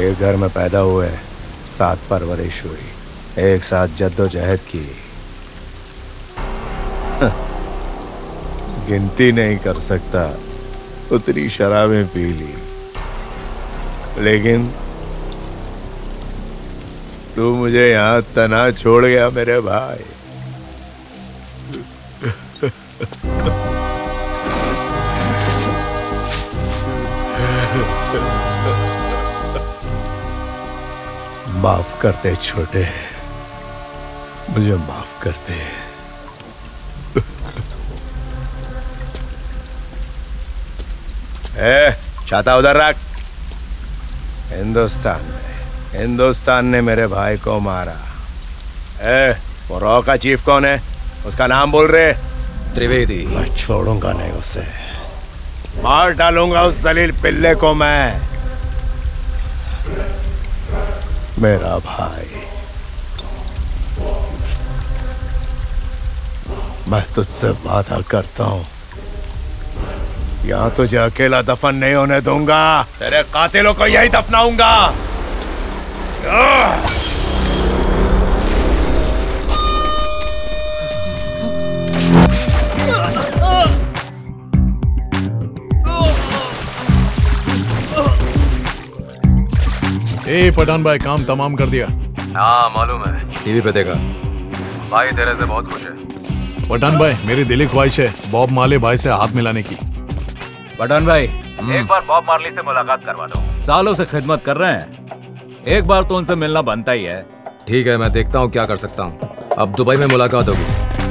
एक घर में पैदा हुए, साथ परवरिश हुई, एक साथ जद्दोजहद की। गिनती नहीं कर सकता उतनी शराबें पी ली, लेकिन तू मुझे यहाँ तना छोड़ गया मेरे भाई। माफ करते छोटे, मुझे माफ करते। छाता उधर रख। हिंदुस्तान ने मेरे भाई को मारा। वो रॉ का चीफ कौन है? उसका नाम बोल रहे? त्रिवेदी। मैं छोड़ूंगा नहीं उसे, मार डालूंगा उस जलील पिल्ले को मैं। मेरा भाई, मैं तुझसे वादा करता हूं, यहाँ तुझे अकेला दफन नहीं होने दूंगा। तेरे कातिलों को यही दफनाऊंगा। पठान भाई, काम तमाम कर दिया? हाँ मालूम है, टीवी पे देखा। भाई तेरे से बहुत खुश है। पठान भाई, मेरी दिली ख्वाहिश है बॉब मार्ले भाई से हाथ मिलाने की। पठान भाई, एक बार बॉब मार्ली से मुलाकात करवा दो। सालों से खिदमत कर रहे हैं, एक बार तो उनसे मिलना बनता ही है। ठीक है, मैं देखता हूँ क्या कर सकता हूँ। अब दुबई में मुलाकात होगी।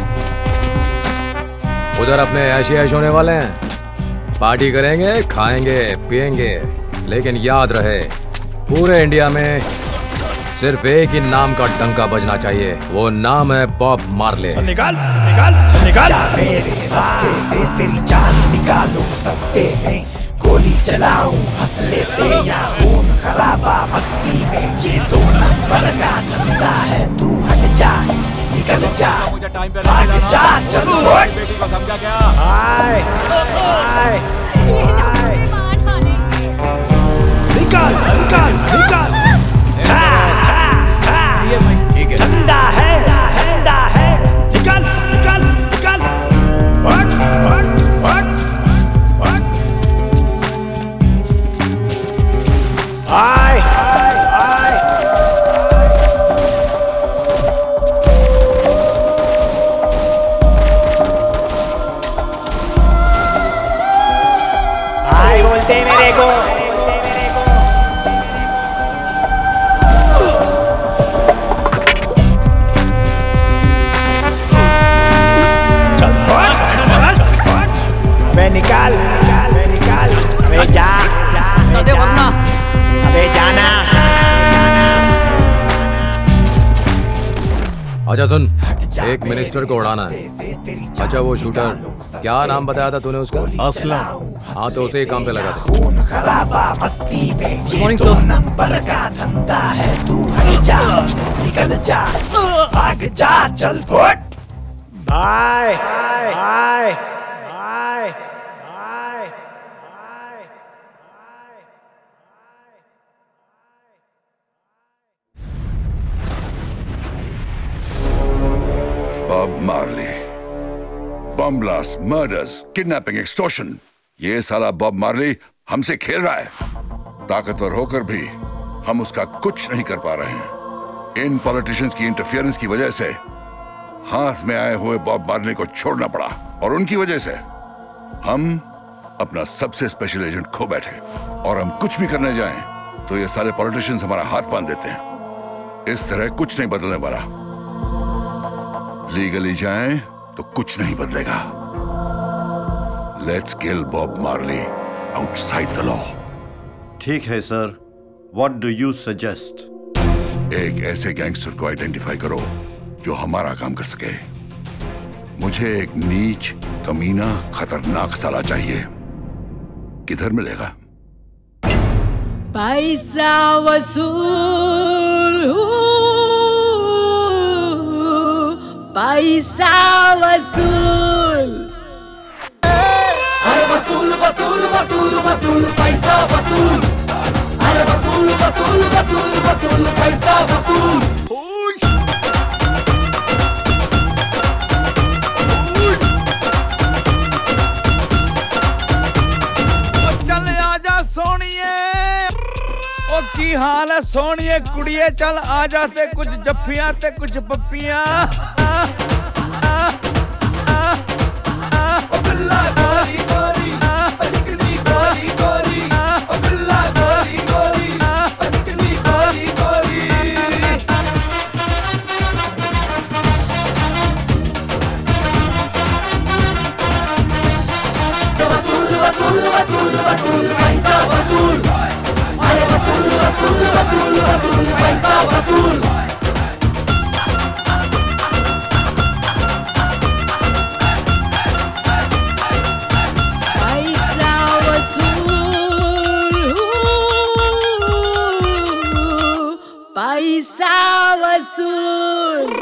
उधर अपने ऐश होने वाले हैं, पार्टी करेंगे, खाएंगे, पिएंगे, लेकिन याद रहे पूरे इंडिया में सिर्फ एक ही नाम का डंका बजना चाहिए, वो नाम है बॉब मार्ले। चल निकाल, निकाल, चल निकाल। मेरे रास्ते से तेरी जान निकालो, सस्ते में गोली चलाऊं, हंस लेते या खून खराबा मस्ती में। ये 2 नंबर का धंधा है, तू हट जा, निकल जा, भाग जा, चलो। बेटी को समझा क्या? आए, आए, आए। निकाल, निकाल, निकाल। ठंडा है, ठंडा है। निकाल, निकाल, निकाल। हट, हट, हट, हट। आए, आए, आए। आए बोलते मेरे को। निकाल, निकाल, निकाल। अबे जा, जा, अबे जा, अबे जाना। अच्छा सुन, एक मिनिस्टर को उड़ाना है। अच्छा वो शूटर, क्या नाम बताया था तूने उसका? असलम। हाँ तो उसे ही काम पे लगा दे। खून खराबा मस्ती में, गुड मॉर्निंग सर। नंबर का धंधा है, तू हट जा, निकल जा, भाग जा, चल फुट। आए, आए, आए, आए। Bob Marley, bomb blast, murders, kidnapping, extortion, ये साला बॉब मार्ली हमसे खेल रहा है। ताकतवर होकर भी हम उसका कुछ नहीं कर पा रहे हैं। इन पॉलिटिशियंस की इंटरफियरेंस की वजह से हाथ में आए हुए बॉब मार्ली को छोड़ना पड़ा, और उनकी वजह से हम अपना सबसे स्पेशल एजेंट खो बैठे। और हम कुछ भी करने जाएं तो ये सारे पॉलिटिशियंस हमारा हाथ बांध देते हैं। इस तरह कुछ नहीं बदलने वाला। लीगली जाएं तो कुछ नहीं बदलेगा। Let's kill Bob Marley outside the law. ठीक है sir, what do you suggest? एक ऐसे गैंगस्टर को आइडेंटिफाई करो जो हमारा काम कर सके। मुझे एक नीच, कमीना, खतरनाक साला चाहिए। किधर मिलेगा? पैसा वसूल, पैसा वसूल। अरे वसूल वसूल वसूल वसूल पैसा वसूल। अरे वसूल वसूल वसूल वसूल पैसा वसूल। चल आजा सोनिए, ओ की हाल है सोनिए कुड़िए, चल आजा ते कुछ जफ्फियां ते कुछ पप्पियां। वसूल वसूल वसूल पैसा वसूल, अरे वसूल वसूल वसूल वसूल पैसा वसूल। पैसा वसूल, पैसा वसूल।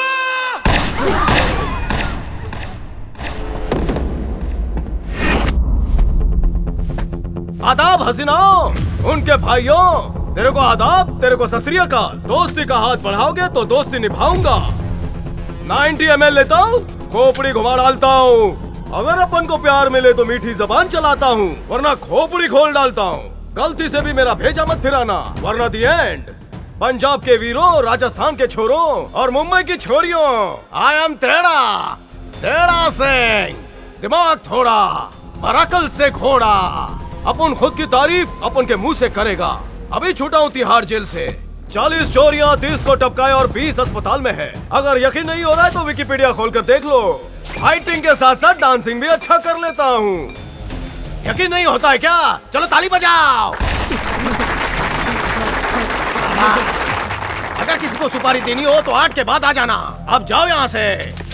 आदाब हसीनाओं, उनके भाइयों, तेरे को आदाब, तेरे को सत श्री अकाल। दोस्ती का हाथ बढ़ाओगे तो दोस्ती निभाऊंगा। 90 ml लेता हूँ, खोपड़ी घुमा डालता हूँ। अगर अपन को प्यार मिले तो मीठी जबान चलाता हूँ, वरना खोपड़ी खोल डालता हूँ। गलती से भी मेरा भेजा मत फिराना, वरना दी एंड। पंजाब के वीरों, राजस्थान के छोरों और मुंबई की छोरियों, आई एम तेड़ा सिंह। दिमाग थोड़ा, पर अकल से घोड़ा। अपन खुद की तारीफ अपन के मुंह से करेगा। अभी छूटा हूँ तिहाड़ जेल से। 40 चोरियां, 30 को टपकाए और 20 अस्पताल में है। अगर यकीन नहीं हो रहा है तो विकिपीडिया खोलकर देख लो। फाइटिंग के साथ साथ डांसिंग भी अच्छा कर लेता हूँ। यकीन नहीं होता है क्या? चलो ताली बजाओ। अगर किसी को सुपारी देनी हो तो 8 के बाद आ जाना। अब जाओ यहाँ से।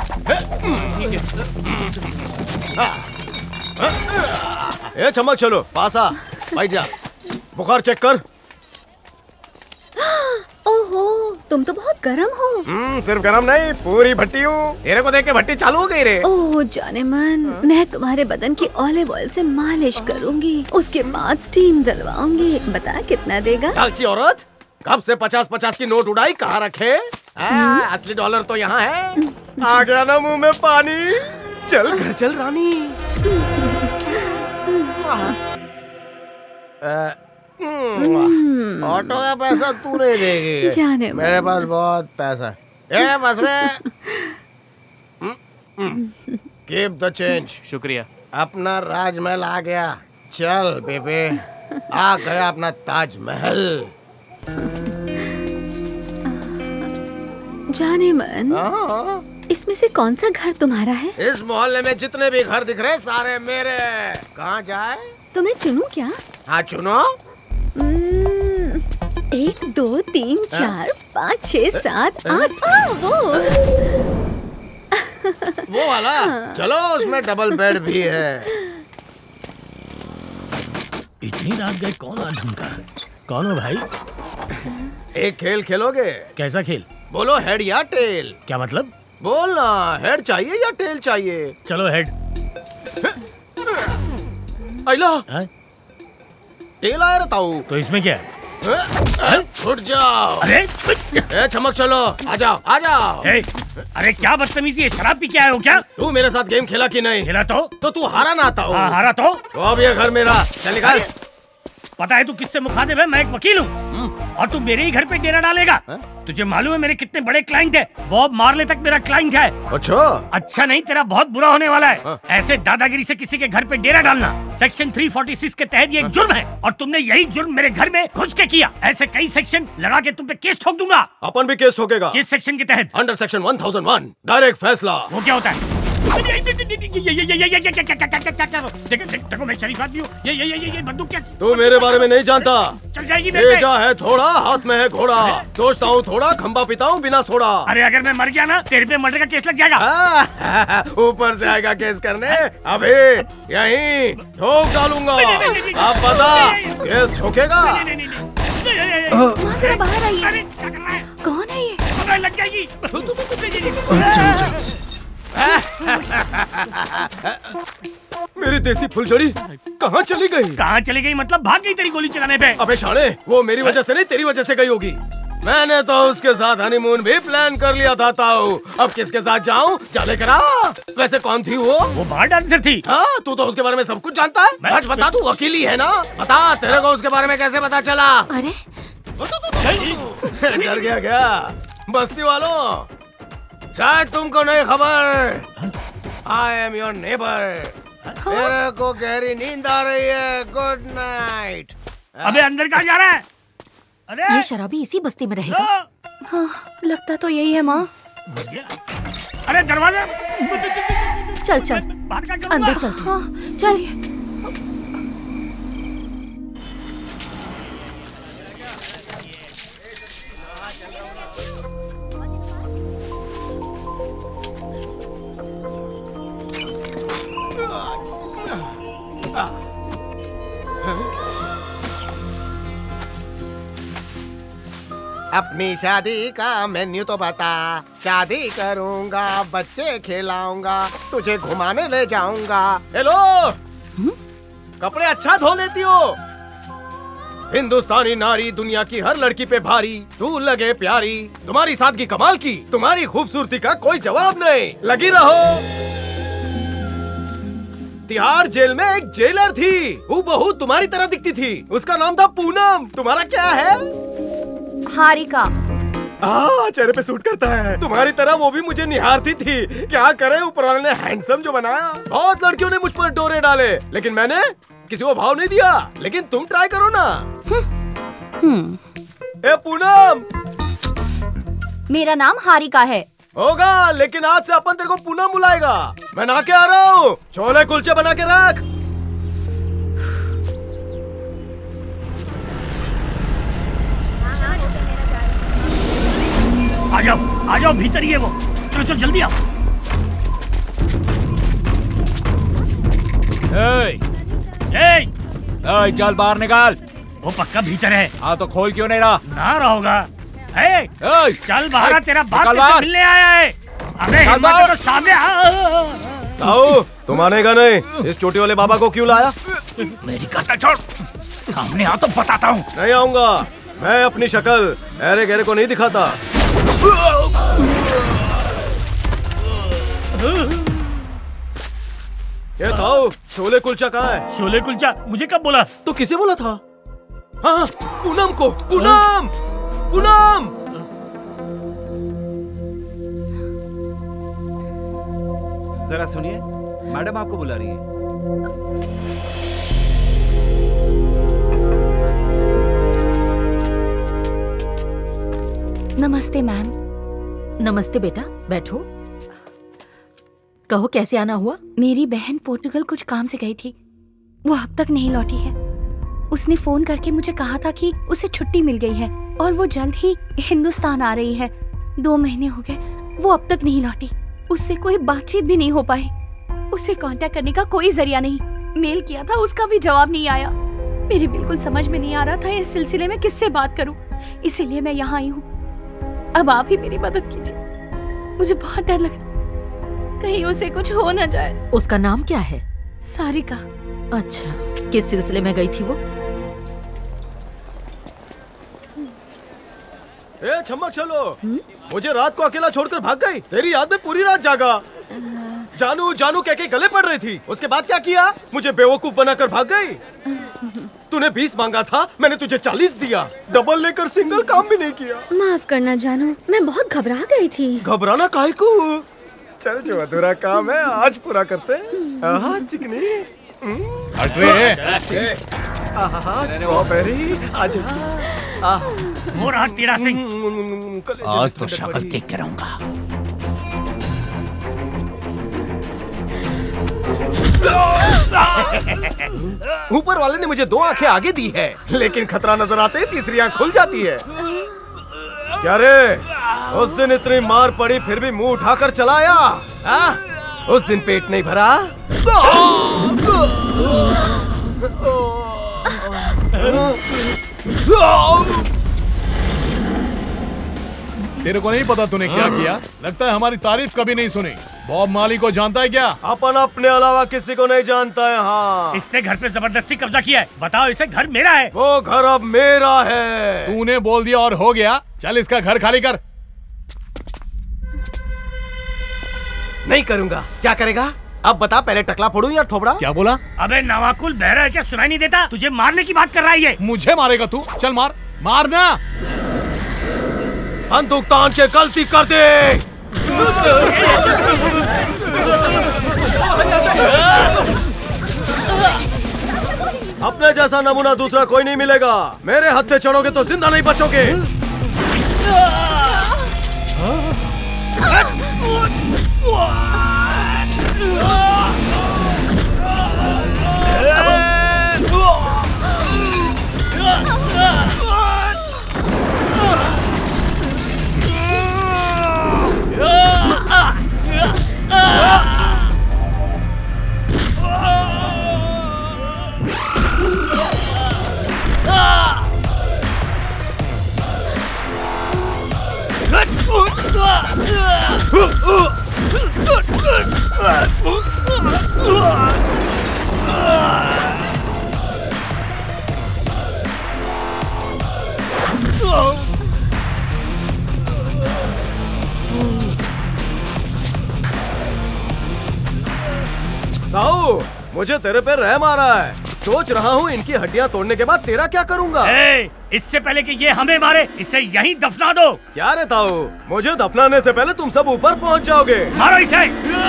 ए चमक, चलो पास आ, बैठ जा। बुखार चेक कर। ओहो, तुम तो बहुत गरम हो। सिर्फ गरम नहीं, पूरी भट्टी हूँ। तेरे को देख के भट्टी चालू हो गई रे। ओह जाने मन, मैं तुम्हारे बदन की ऑलिव ऑयल से मालिश करूंगी, उसके बाद स्टीम दिलवाऊंगी। बता कितना देगा? लालची औरत, कब से 50-50 की नोट उड़ाई, कहाँ रखे? असली डॉलर तो यहाँ है। आ गया ना मुंह में पानी। चल घर चल रानी। ऑटो का पैसा तू नहीं देगी। जाने मेरे पास बहुत पैसा है। ए बस रे। Keep the change. शुक्रिया। अपना राजमहल आ गया। चल बेबे, आ गया अपना ताजमहल। जाने मन, इसमें से कौन सा घर तुम्हारा है? इस मोहल्ले में जितने भी घर दिख रहे सारे मेरे। कहाँ जाए? तुम्हें चुनूं क्या? हाँ चुनो। 1 2 3 4 5 6 7 8। वो वाला? चलो उसमें डबल बेड भी है। इतनी रात गए कौन आ ढूंढा? कौन हो भाई? एक खेल खेलोगे? कैसा खेल? बोलो हेड या टेल। क्या मतलब? बोलना, हेड चाहिए या टेल चाहिए? चलो हेड। आइला टेल आया रहता हूँ। तो इसमें क्या है? उठ जाओ। अरे चमक, चलो आ जाओ आ जाओ। अरे क्या बदतमीजी है, शराब पी के आए हो क्या? तू मेरे साथ गेम खेला कि नहीं? खेला तो तू हारा ना आता हो? हारा तो अब ये घर मेरा। चल निकाल। पता है तू किससे मुखातिब है? मैं एक वकील हूँ और तू मेरे ही घर पे डेरा डालेगा। तुझे मालूम है मेरे कितने बड़े क्लाइंट है? बॉब मार्ले तक मेरा क्लाइंट है। अच्छा नहीं, तेरा बहुत बुरा होने वाला है। ऐसे दादागिरी से किसी के घर पे डेरा डालना सेक्शन 346 के तहत ये एक जुर्म है और तुमने यही जुर्म मेरे घर में घुस के किया। ऐसे कई सेक्शन लगा के तुम पे केस ठोक दूंगा। अपन भी केस ठोकेगा। किस सेक्शन के तहत? अंडर सेक्शन 1001 डायरेक्ट फैसला। वो क्या होता है? देखो मैं शरीफ आदमी हूँ। ये बंदूक क्या? तू मेरे बारे में नहीं जानता। चल जाएगी। भेजा है थोड़ा, हाथ में है घोड़ा। सोचता हूँ थोड़ा, खंबा पीता हूँ बिना सोडा। अरे अगर मैं मर गया ना, तेरे पे मर्डर का केस लग जाएगा। ऊपर से आएगा केस करने। अभी यहीं ठोक डालूंगा। आप बता, केस ठोकेगा? वहाँ से बाहर आइए। कौन है ये? लग जाएगी। मेरी देसी फुलझड़ी कहाँ चली गई? कहाँ चली गई मतलब भाग गई तेरी गोली चलाने पे? अबे शाणे, वो मेरी वजह से नहीं तेरी वजह से गई होगी। मैंने तो उसके साथ हनीमून भी प्लान कर लिया था ताऊ। अब किसके साथ जाऊं? जा लेकर आ। वैसे कौन थी वो? वो बार डांसर थी। हाँ, तू तो उसके बारे में सब कुछ जानता है। आज बता, तू वकीली है ना? बता, तेरे को उसके बारे में कैसे पता चला? अरे डर गया क्या? बस्ती वालों, शायद तुमको नहीं खबर, आई एम योर नेबर। मेरे को गहरी नींद आ रही है। Good night. अबे अंदर कहाँ जा रहा है? अरे ये शराबी इसी बस्ती में रहेगा। हाँ, लगता तो यही है माँ। अरे दरवाजा चल चल बाहर का अंदर चल। हाँ, चलिए। अपनी शादी का मेन्यू तो बता। शादी करूंगा, बच्चे खिलाऊंगा, तुझे घुमाने ले जाऊंगा। हेलो, कपड़े अच्छा धो लेती हो? हिंदुस्तानी नारी दुनिया की हर लड़की पे भारी, तू लगे प्यारी, तुम्हारी सादगी कमाल की, तुम्हारी खूबसूरती का कोई जवाब नहीं। लगी रहो। तिहाड़ जेल में एक जेलर थी, वो बहुत तुम्हारी तरह दिखती थी। उसका नाम था पूनम। तुम्हारा क्या है? हारिका। चेहरे पे सूट करता है। तुम्हारी तरह वो भी मुझे निहारती थी। क्या करे, ऊपर वाले ने हैंडसम जो बनाया। बहुत लड़कियों ने मुझ पर डोरे डाले, लेकिन मैंने किसी को भाव नहीं दिया। लेकिन तुम ट्राई करो ना। ए पूनम, मेरा नाम हारिका है। होगा, लेकिन आज से अपन तेरे को पूनम बुलाएगा। मैं ना के आ रहा हूँ। छोले कुलचे बना के रख। आ जाओ भीतर ही है वो। चलो चलो जल्दी आओ। चल बाहर निकाल। वो पक्का भीतर है। हाँ तो खोल क्यों नहीं रहा? ना रहोगा। चल बाहर, तेरा बाप तुझसे मिलने आया है। अबे हिम्मत है तो सामने आओ। तुम आनेगा नहीं। इस चोटी वाले बाबा को क्यों लाया? मेरी करता छोड़, सामने आ तो बताता हूँ। नहीं आऊंगा। मैं अपनी शक्ल अरे गहरे को नहीं दिखाता। ये ताऊ, छोले कुलचा कहाँ है? छोले कुलचा मुझे कब बोला? तो किसे बोला था? हाँ, पूनम को। पूनम, पूनम। जरा सुनिए, मैडम आपको बुला रही है। नमस्ते मैम। नमस्ते बेटा, बैठो। कहो कैसे आना हुआ? मेरी बहन पोर्टुगल कुछ काम से गई थी, वो अब तक नहीं लौटी है। उसने फोन करके मुझे कहा था कि उसे छुट्टी मिल गई है और वो जल्द ही हिंदुस्तान आ रही है। 2 महीने हो गए, वो अब तक नहीं लौटी। उससे कोई बातचीत भी नहीं हो पाई। उसे कांटेक्ट करने का कोई जरिया नहीं। मेल किया था, उसका भी जवाब नहीं आया। मेरी बिल्कुल समझ में नहीं आ रहा था इस सिलसिले में किससे बात करूं, इसीलिए मैं यहाँ आई हूँ। अब आप ही मेरी मदद कीजिए, मुझे बहुत डर लग रहा, कहीं उसे कुछ हो न जाए। उसका नाम क्या है? सारिका। अच्छा, किस सिलसिले में गई थी वो? ए छम्मक चलो, मुझे रात को अकेला छोड़कर भाग गई। तेरी याद में पूरी रात जागा। जानू जानू कह के गले पड़ रही थी। उसके बाद क्या किया? मुझे बेवकूफ बनाकर भाग गई। तूने 20 मांगा था, मैंने तुझे 40 दिया। डबल लेकर सिंगल काम भी नहीं किया। माफ करना जानू, मैं बहुत घबरा गई थी। घबराना काहे को? चल जो अधूरा काम है आज पूरा करते हैं। चिकनी स्ट्रॉबेरी आजा। वो रहा तेरा सिंह। आज तो शक्ल देख के रहूंगा। ऊपर वाले ने मुझे 2 आंखें आगे दी है, लेकिन खतरा नजर आते ही तीसरी आंख खुल जाती है। क्या रे, उस दिन इतनी मार पड़ी फिर भी मुंह उठाकर चला आया? उस दिन पेट नहीं भरा? तेरे को नहीं पता तूने क्या किया? लगता है हमारी तारीफ कभी नहीं सुनी। बॉब मार्ली को जानता है क्या? अपन अपने अलावा किसी को नहीं जानता है। हाँ, इसने घर पे जबरदस्ती कब्जा किया है। बताओ, इसे घर मेरा है। वो घर अब मेरा है। तूने बोल दिया और हो गया। चल इसका घर खाली कर। नहीं करूंगा। क्या करेगा? अब बता, पहले टकला फोड़ूं या थोबड़ा? क्या बोला? अबे नवाकुल बहरा है क्या? सुनाई नहीं देता? तुझे मारने की बात कर रहा है ये। मुझे मारेगा तू? चल मार, मारना। बंदूक तान के गलती कर दे। अपने जैसा नमूना दूसरा कोई नहीं मिलेगा। मेरे हत्थे चढ़ोगे तो जिंदा नहीं बचोगे। ताऊ, मुझे तेरे पे रहम आ रहा है। सोच रहा हूँ इनकी हड्डियाँ तोड़ने के बाद तेरा क्या करूँगा। इससे पहले कि ये हमें मारे, इसे यहीं दफना दो। क्या रे ताऊ, मुझे दफनाने से पहले तुम सब ऊपर पहुँच जाओगे। मारो इसे।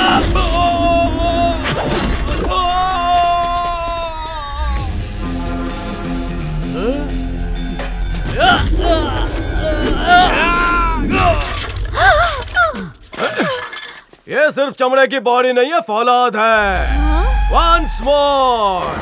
ये सिर्फ चमड़े की बॉडी नहीं है, फौलाद है। Once more.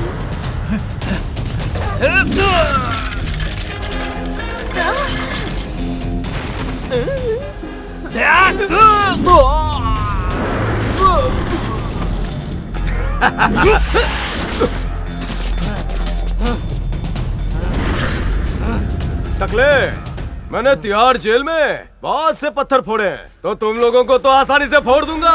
टकले, मैंने तिहाड़ जेल में बहुत से पत्थर फोड़े हैं, तो तुम लोगों को तो आसानी से फोड़ दूंगा।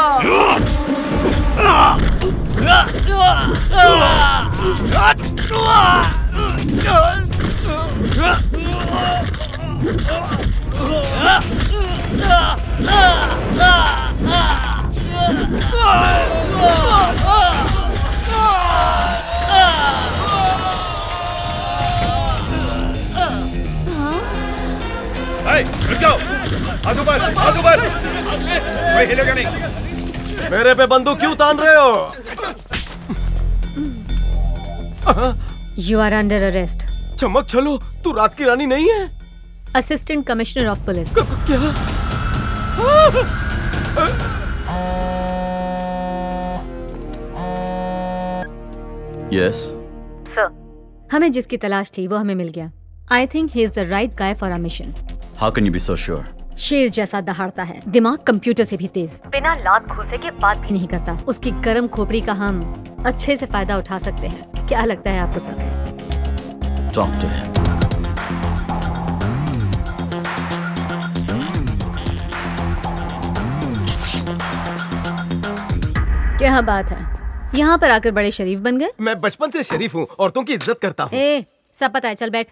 रुक जाओ, आजू बार, कोई हिलेगा नहीं। मेरे पे बंदूक क्यों तान रहे हो? You are under arrest. चमक चलो, तू रात की रानी नहीं है? Assistant Commissioner of Police. क्या? Yes. Sir. हमें जिसकी तलाश थी वो हमें मिल गया। I think he is the right guy for our mission. How can you be so sure? शेर जैसा दहाड़ता है, दिमाग कंप्यूटर से भी तेज, बिना लात घुसे के बात भी नहीं करता। उसकी गर्म खोपड़ी का हम अच्छे से फायदा उठा सकते हैं। क्या लगता है आपको सर? Talk to him. क्या बात है, यहाँ पर आकर बड़े शरीफ बन गए। मैं बचपन से शरीफ हूँ, औरतों की इज्जत करता हूँ। ए, सब पता है, चल बैठ।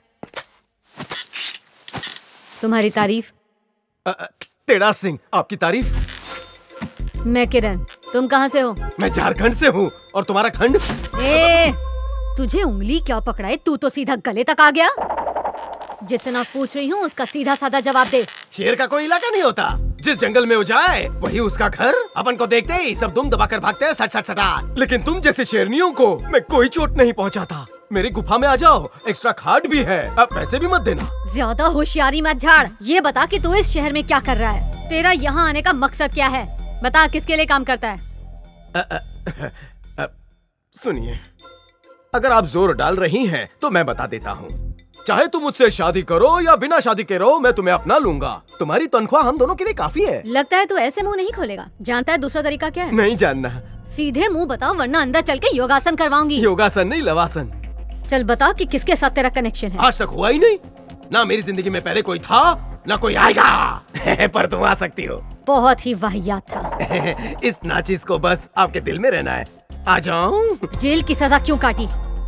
तुम्हारी तारीफ? तेड़ा सिंह, आपकी तारीफ? मैं किरण, तुम कहाँ से हो? मैं झारखंड से हूँ, और तुम्हारा खंड? ए, तुझे उंगली क्या पकड़ाए, तू तो सीधा गले तक आ गया। जितना पूछ रही हूँ उसका सीधा साधा जवाब दे। शेर का कोई इलाका नहीं होता, जिस जंगल में वो जाए वही उसका घर। अपन को देखते ही सब दुम दबाकर भागते हैं, सट सट सटा। लेकिन तुम जैसे शेरनियों को मैं कोई चोट नहीं पहुंचाता। मेरी गुफा में आ जाओ, एक्स्ट्रा खाट भी है, अब पैसे भी मत देना। ज्यादा होशियारी मत झाड़। ये बता कि तू इस शहर में क्या कर रहा है? तेरा यहाँ आने का मकसद क्या है? बता, किसके लिए काम करता है? सुनिए, अगर आप जोर डाल रही हैं तो मैं बता देता हूँ। चाहे तुम मुझसे शादी करो या बिना शादी के रहो, मैं तुम्हें अपना लूंगा। तुम्हारी तनख्वाह हम दोनों के लिए काफी है। लगता है तू ऐसे मुंह नहीं खोलेगा। जानता है दूसरा तरीका क्या है? नहीं जानना। सीधे मुंह बताओ, वरना अंदर चल के योगासन करवाऊंगी। योगासन नहीं, लवासन। चल बता कि किसके साथ तेरा कनेक्शन है। आज तक हुआ ही नहीं। ना मेरी जिंदगी में पहले कोई था, ना कोई आएगा। पर तुम आ सकती हो। बहुत ही वाहियात था। इस नाचिस को बस आपके दिल में रहना है। आ जाऊं? जेल की सजा क्यों काटी?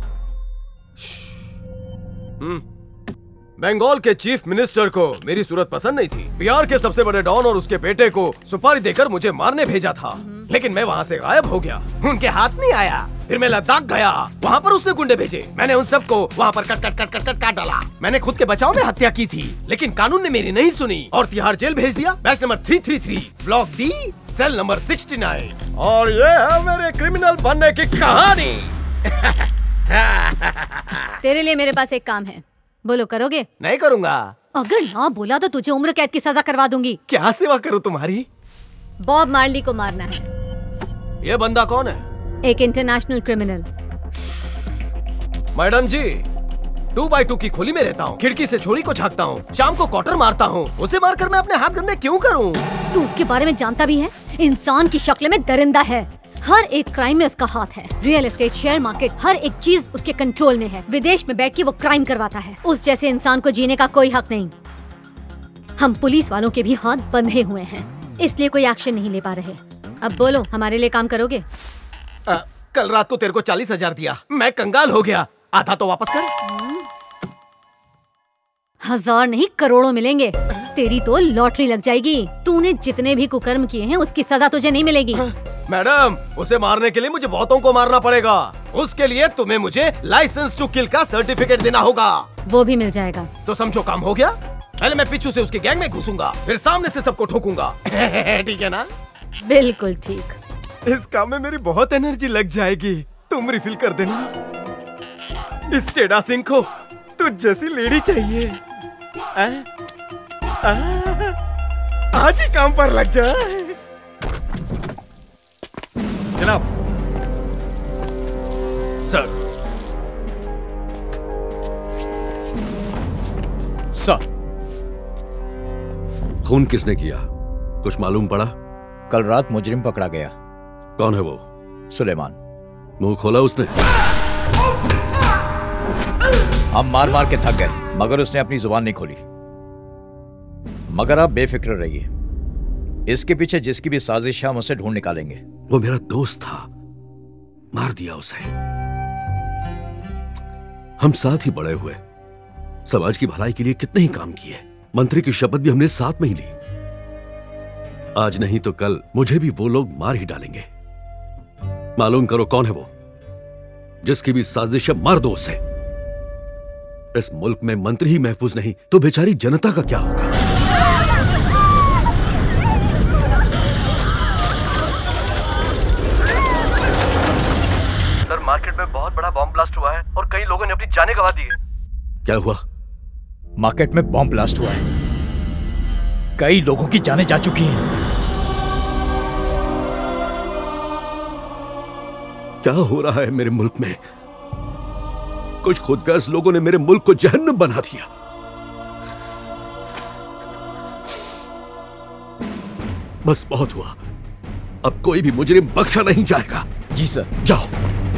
बंगाल के चीफ मिनिस्टर को मेरी सूरत पसंद नहीं थी। बिहार के सबसे बड़े डॉन और उसके बेटे को सुपारी देकर मुझे मारने भेजा था, लेकिन मैं वहाँ से गायब हो गया। उनके हाथ नहीं आया। फिर मैं लद्दाख गया, वहाँ पर उसने गुंडे भेजे। मैंने उन सबको वहाँ पर काट डाला। मैंने खुद के बचाव में हत्या की थी, लेकिन कानून ने मेरी नहीं सुनी और तिहाड़ जेल भेज दिया। Batch number 333, block D, cell number 69। और ये है मेरे क्रिमिनल बनने की कहानी। तेरे लिए मेरे पास एक काम है, बोलो करोगे? नहीं करूँगा। अगर ना बोला तो तुझे उम्र कैद की सजा करवा दूंगी। क्या सेवा करूँ तुम्हारी? बॉब मार्ली को मारना है। ये बंदा कौन है? एक इंटरनेशनल क्रिमिनल। मैडम जी, 2x2 की खोली में रहता हूँ, खिड़की से छोरी को झांकता हूँ, शाम को क्वार्टर मारता हूँ। उसे मारकर मैं अपने हाथ गंदे क्यों करूँ? तू उसके बारे में जानता भी है? इंसान की शक्ल में दरिंदा है। हर एक क्राइम में उसका हाथ है। रियल एस्टेट, शेयर मार्केट, हर एक चीज उसके कंट्रोल में है। विदेश में बैठ के वो क्राइम करवाता है। उस जैसे इंसान को जीने का कोई हक नहीं। हम पुलिस वालों के भी हाथ बंधे हुए हैं, इसलिए कोई एक्शन नहीं ले पा रहे। अब बोलो, हमारे लिए काम करोगे? कल रात को तेरे को 40,000 दिया, मैं कंगाल हो गया। आधा तो वापस कर। 1000 नहीं, करोड़ों मिलेंगे। तेरी तो लॉटरी लग जाएगी। तूने जितने भी कुकर्म किए हैं उसकी सजा तुझे नहीं मिलेगी। मैडम, उसे मारने के लिए मुझे बहुतों को मारना पड़ेगा। उसके लिए तुम्हें मुझे लाइसेंस टू किल का सर्टिफिकेट देना होगा। वो भी मिल जाएगा। तो समझो काम हो गया। पहले मैं पीछू से उसके गैंग में घुसूंगा, फिर सामने से सबको ठोकूंगा। ठीक है ना? बिल्कुल ठीक। इस काम में मेरी बहुत एनर्जी लग जाएगी। तुम रिफिल कर देना। इस टेढ़ा सिंह को तुझ जैसी लेडी चाहिए। आज ही काम पर लग जा। जनाब। सर। सर। खून किसने किया, कुछ मालूम पड़ा? कल रात मुजरिम पकड़ा गया। कौन है वो? सुलेमान। मुंह खोला उसने? हम मार मार के थक गए, मगर उसने अपनी जुबान नहीं खोली। मगर आप बेफिक्र रहिए, इसके पीछे जिसकी भी साजिश है हम उसे ढूंढ निकालेंगे। वो मेरा दोस्त था, मार दिया उसे। हम साथ ही बड़े हुए, समाज की भलाई के लिए कितने ही काम किए। मंत्री की शपथ भी हमने साथ में ही ली। आज नहीं तो कल मुझे भी वो लोग मार ही डालेंगे। मालूम करो कौन है वो, जिसकी भी साजिश है, मार दो उसे। इस मुल्क में मंत्री ही महफूज नहीं तो बेचारी जनता का क्या होगा? सर, मार्केट में बहुत बड़ा बॉम्ब ब्लास्ट हुआ है और कई लोगों ने अपनी जानें गंवा दी है। क्या हुआ? मार्केट में बॉम्ब ब्लास्ट हुआ है, कई लोगों की जानें जा चुकी हैं। क्या हो रहा है मेरे मुल्क में? कुछ खुदगर्ज लोगों ने मेरे मुल्क को जहन्नम बना दिया। बस बहुत हुआ, अब कोई भी मुजरिम बख्शा नहीं जाएगा। जी सर। जाओ।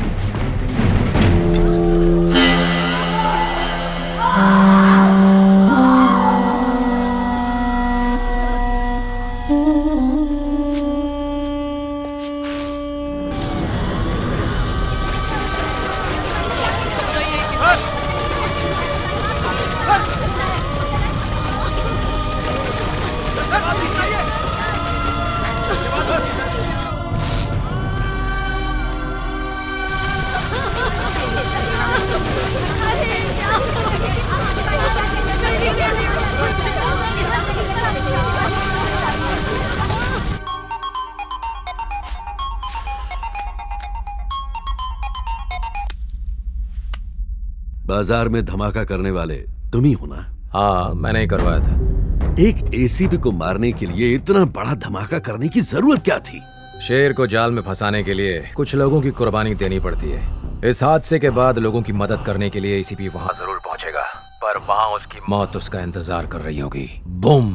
बाजार में धमाका करने वाले तुम ही हो ना? हाँ, मैंने ही करवाया था। एक एसीपी को मारने के लिए इतना बड़ा धमाका करने की जरूरत क्या थी? शेर को जाल में फंसाने के लिए कुछ लोगों की कुर्बानी देनी पड़ती है। इस हादसे के बाद लोगों की मदद करने के लिए एसीपी वहां जरूर पहुंचेगा, पर वहां उसकी मौत उसका इंतजार कर रही होगी। बूम।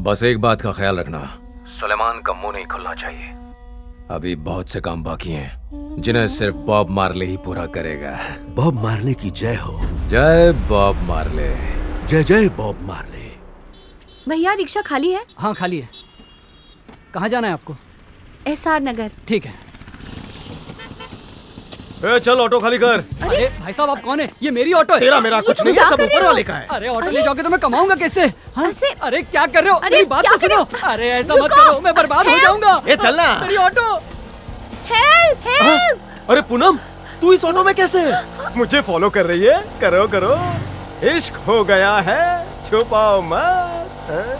बस एक बात का ख्याल रखना, सुलेमान का मुंह नहीं खुलना चाहिए। अभी बहुत से काम बाकी हैं जिन्हें सिर्फ बॉब मार्ले ही पूरा करेगा। बॉब मार्ले की जय हो। जय बॉब मार्ले। जय जय बॉब मार्ले। भैया रिक्शा खाली है? हाँ खाली है। कहाँ जाना है आपको? एसआर नगर। ठीक है। चल ऑटो खाली कर। अरे भाई साहब आप कौन है? ये मेरी ऑटो है। तेरा मेरा कुछ नहीं है, सब ऊपर वाले का है। अरे ऑटो ले जाओगे तो मैं कमाऊंगा कैसे? हाँ? अरे क्या कर रहे हो? मेरी बात तो सुनो। अरे ऐसा मत करो, मैं बर्बाद हो जाऊंगा। ये चलना। मेरी ऑटो। Help help. अरे पूनम, तू इस ऑटो में कैसे? मुझे फॉलो कर रही है? करो करो, इश्क हो गया है, छुपाओ मत।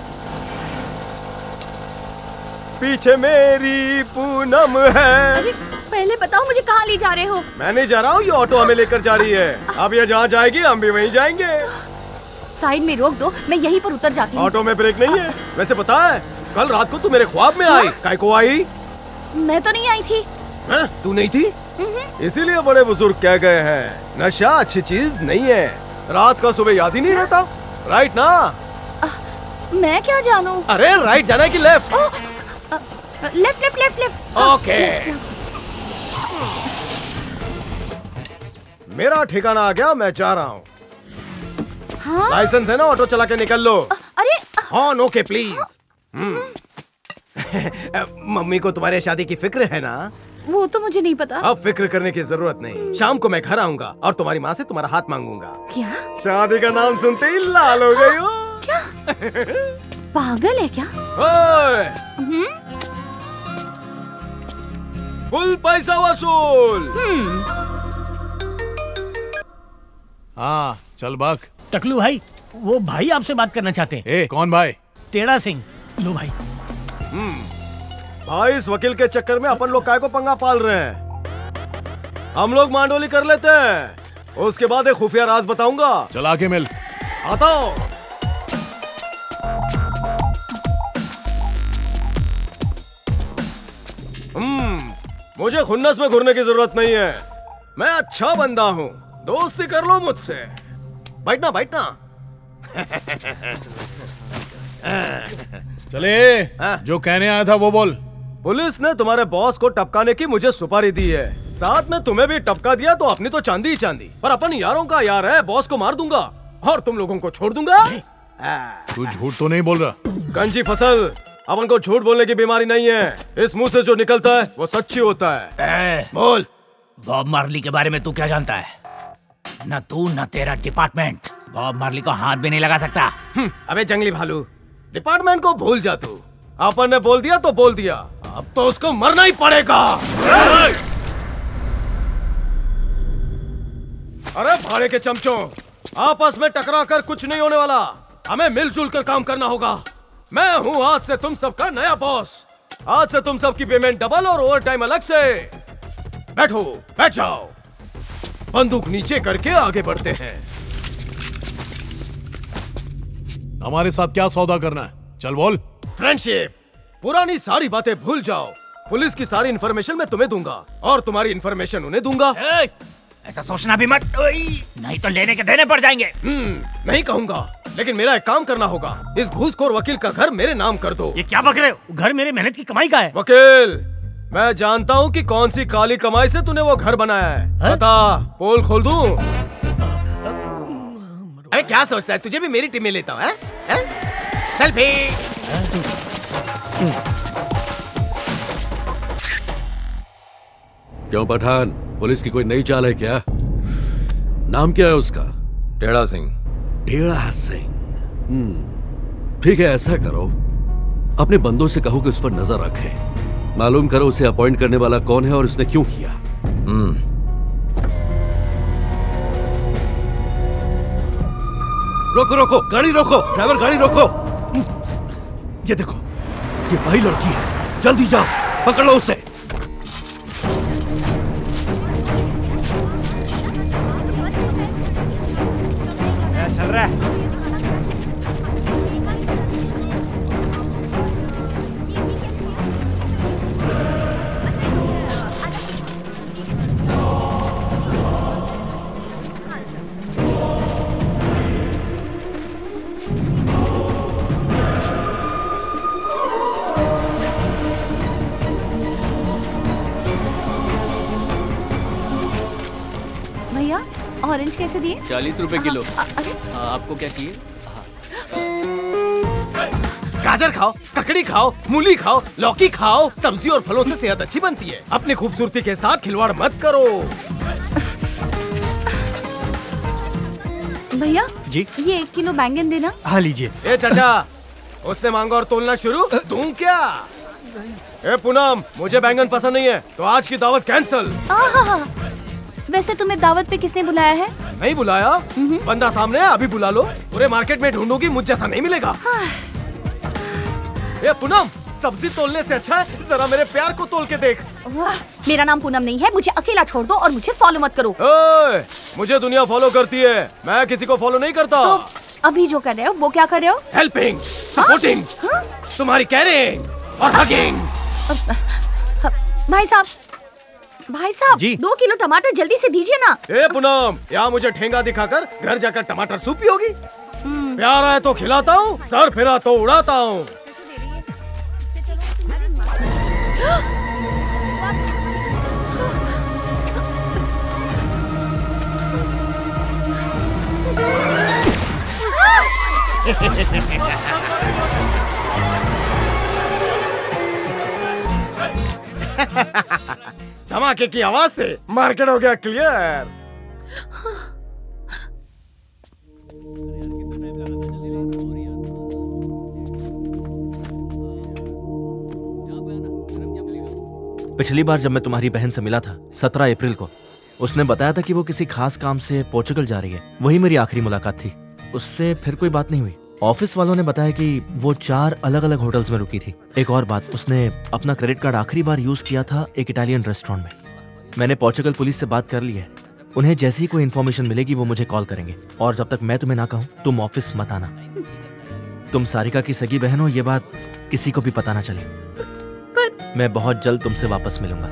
पीछे मेरी पूनम है। पहले बताओ मुझे कहाँ ले जा रहे हो? मैं नहीं जा रहा हूँ, ये ऑटो हमें लेकर जा रही है। अब ये जहाँ जाएगी हम भी वहीं जाएंगे। साइड में रोक दो, मैं यहीं पर उतर जाती हूँ। ऑटो में ब्रेक नहीं है। वैसे पता है, कल रात को तू मेरे ख्वाब में आई। काय को आई? मैं तो नहीं आई थी। तू नहीं थी? इसीलिए बड़े बुजुर्ग कह गए हैं, नशा अच्छी चीज नहीं है। रात का सुबह याद ही नहीं रहता, राइट ना? मैं क्या जानूं? अरे राइट जाना है कि left? Left left left left. Okay. मेरा ठिकाना आ गया, मैं जा रहा हूँ। हाँ? लाइसेंस है ना, ऑटो चला के निकल लो। अरे हॉर्न ओके प्लीज। मम्मी को तुम्हारे शादी की फिक्र है ना? वो तो मुझे नहीं पता। अब फिक्र करने की जरूरत नहीं। शाम को मैं घर आऊंगा और तुम्हारी माँ से तुम्हारा हाथ मांगूंगा। क्या? शादी का नाम सुनते ही लाल हो गई हो। क्या? पागल है क्या? फुल पैसा वसूल। हाँ चल भाग। टकलू भाई, वो भाई आपसे बात करना चाहते हैं। ए, कौन भाई? टेढ़ा सिंह। लो भाई। भाई इस वकील के चक्कर में अपन लोग काय को पंगा पाल रहे हैं। हम लोग मांडोली कर लेते हैं, उसके बाद एक खुफिया राज बताऊंगा। चला के मिल। आता हूं। मुझे खुन्नस में घुरने की जरूरत नहीं है। मैं अच्छा बंदा हूँ, दोस्ती कर लो मुझसे। बैठना बैठना। चले, जो कहने आया था वो बोल। पुलिस ने तुम्हारे बॉस को टपकाने की मुझे सुपारी दी है, साथ में तुम्हें भी टपका दिया तो अपनी तो चांदी ही चांदी, पर अपन यारों का यार है। बॉस को मार दूंगा और तुम लोगों को छोड़ दूंगा। तू झूठ तो नहीं बोल रहा? गंजी फसल, अपन को झूठ बोलने की बीमारी नहीं है। इस मुंह से जो निकलता है वो सच्ची होता है। बोल, बॉब मार्ली के बारे में तू क्या जानता है? न तू न तेरा डिपार्टमेंट बॉब मार्ली को हाथ भी नहीं लगा सकता। अबे जंगली भालू, डिपार्टमेंट को भूल जा तू। अपन ने बोल दिया तो बोल दिया, अब तो उसको मरना ही पड़ेगा। अरे भाड़े के चमचों, आपस में टकरा कर कुछ नहीं होने वाला। हमें मिलजुल कर काम करना होगा। मैं हूँ आज से तुम सबका नया बॉस। आज से तुम सबकी पेमेंट डबल और ओवर टाइम अलग से। बैठो, बैठ जाओ। बंदूक नीचे करके आगे बढ़ते हैं। हमारे साथ क्या सौदा करना है? चल बोल। फ्रेंडशिप। पुरानी सारी बातें भूल जाओ। पुलिस की सारी इन्फॉर्मेशन मैं तुम्हें दूंगा और तुम्हारी इन्फॉर्मेशन उन्हें दूंगा। ऐसा सोचना भी मत, नहीं तो लेने के देने पड़ जाएंगे। नहीं कहूंगा, लेकिन मेरा एक काम करना होगा। इस घूसखोर वकील का घर मेरे नाम कर दो। ये क्या बक रहे हो? घर मेरे मेहनत की कमाई का है। वकील, मैं जानता हूँ कि कौन सी काली कमाई से तूने वो घर बनाया है। बता, पोल खोल दूं? अरे क्या सोचता है, तुझे भी मेरी टीम में लेता हूँ? सेल्फी। क्यों पठान, पुलिस की कोई नई चाल है क्या? नाम क्या है उसका? टेढ़ा सिंह। टेढ़ा सिंह। ठीक है, ऐसा करो, अपने बंदों से कहो कि उस पर नजर रखे। मालूम करो उसे अपॉइंट करने वाला कौन है और उसने क्यों किया। रोको रोको, गाड़ी रोको, ड्राइवर गाड़ी रोको। ये देखो, ये वही लड़की है। जल्दी जाओ, पकड़ लो उसे। चल रहा है। ऑरेंज कैसे दिए? 40 रुपए किलो। आपको क्या चाहिए? गाजर खाओ, ककड़ी खाओ, मूली खाओ, लौकी खाओ। सब्जी और फलों से सेहत अच्छी बनती है। अपनी खूबसूरती के साथ खिलवाड़ मत करो। भैया जी, ये 1 किलो बैंगन देना। हाँ लीजिए। ए चाचा, उसने मांगा और तोलना शुरू, दूं क्या? ए पूनम, मुझे बैंगन पसंद नहीं है, तो आज की दावत कैंसिल। वैसे तुम्हें दावत पे किसने बुलाया है? नहीं बुलाया, बंदा सामने है, अभी बुला लो। पूरे मार्केट में ढूंढूंगी, मुझ जैसा नहीं मिलेगा। ए पूनम, सब्जी तोलने से अच्छा है जरा मेरे प्यार को तोल के देख। मेरा नाम पूनम नहीं है, मुझे अकेला छोड़ दो और मुझे फॉलो मत करो। मुझे दुनिया फॉलो करती है, मैं किसी को फॉलो नहीं करता। तो अभी जो कर रहे हो वो क्या कर रहे हो? हेल्पिंग, सपोर्टिंग, तुम्हारी केयरिंग और हगिंग। भाई साहब जी? 2 किलो टमाटर जल्दी से दीजिए ना। ए पूनम, यहाँ मुझे ठेंगा दिखाकर घर जाकर टमाटर सूप पियोगी? प्यार आए तो खिलाता हूँ, सर फिरा तो उड़ाता हूँ। धमाके की आवाज से मार्केट हो गया क्लियर। पिछली बार जब मैं तुम्हारी बहन से मिला था 17 अप्रैल को, उसने बताया था कि वो किसी खास काम से पोर्चुगल जा रही है। वही मेरी आखिरी मुलाकात थी। उससे फिर कोई बात नहीं हुई। ऑफिस वालों ने बताया कि वो 4 अलग अलग होटल्स में रुकी थी। एक और बात, उसने अपना क्रेडिट कार्ड आखिरी बार यूज किया था एक इटालियन रेस्टोरेंट में। मैंने पोर्चुगल पुलिस से बात कर ली है। उन्हें जैसी ही कोई इन्फॉर्मेशन मिलेगी वो मुझे कॉल करेंगे। और जब तक मैं तुम्हें ना कहूँ तुम ऑफिस मत आना। तुम सारिका की सगी बहन हो, ये बात किसी को भी पता ना चले। मैं बहुत जल्द तुमसे वापस मिलूंगा।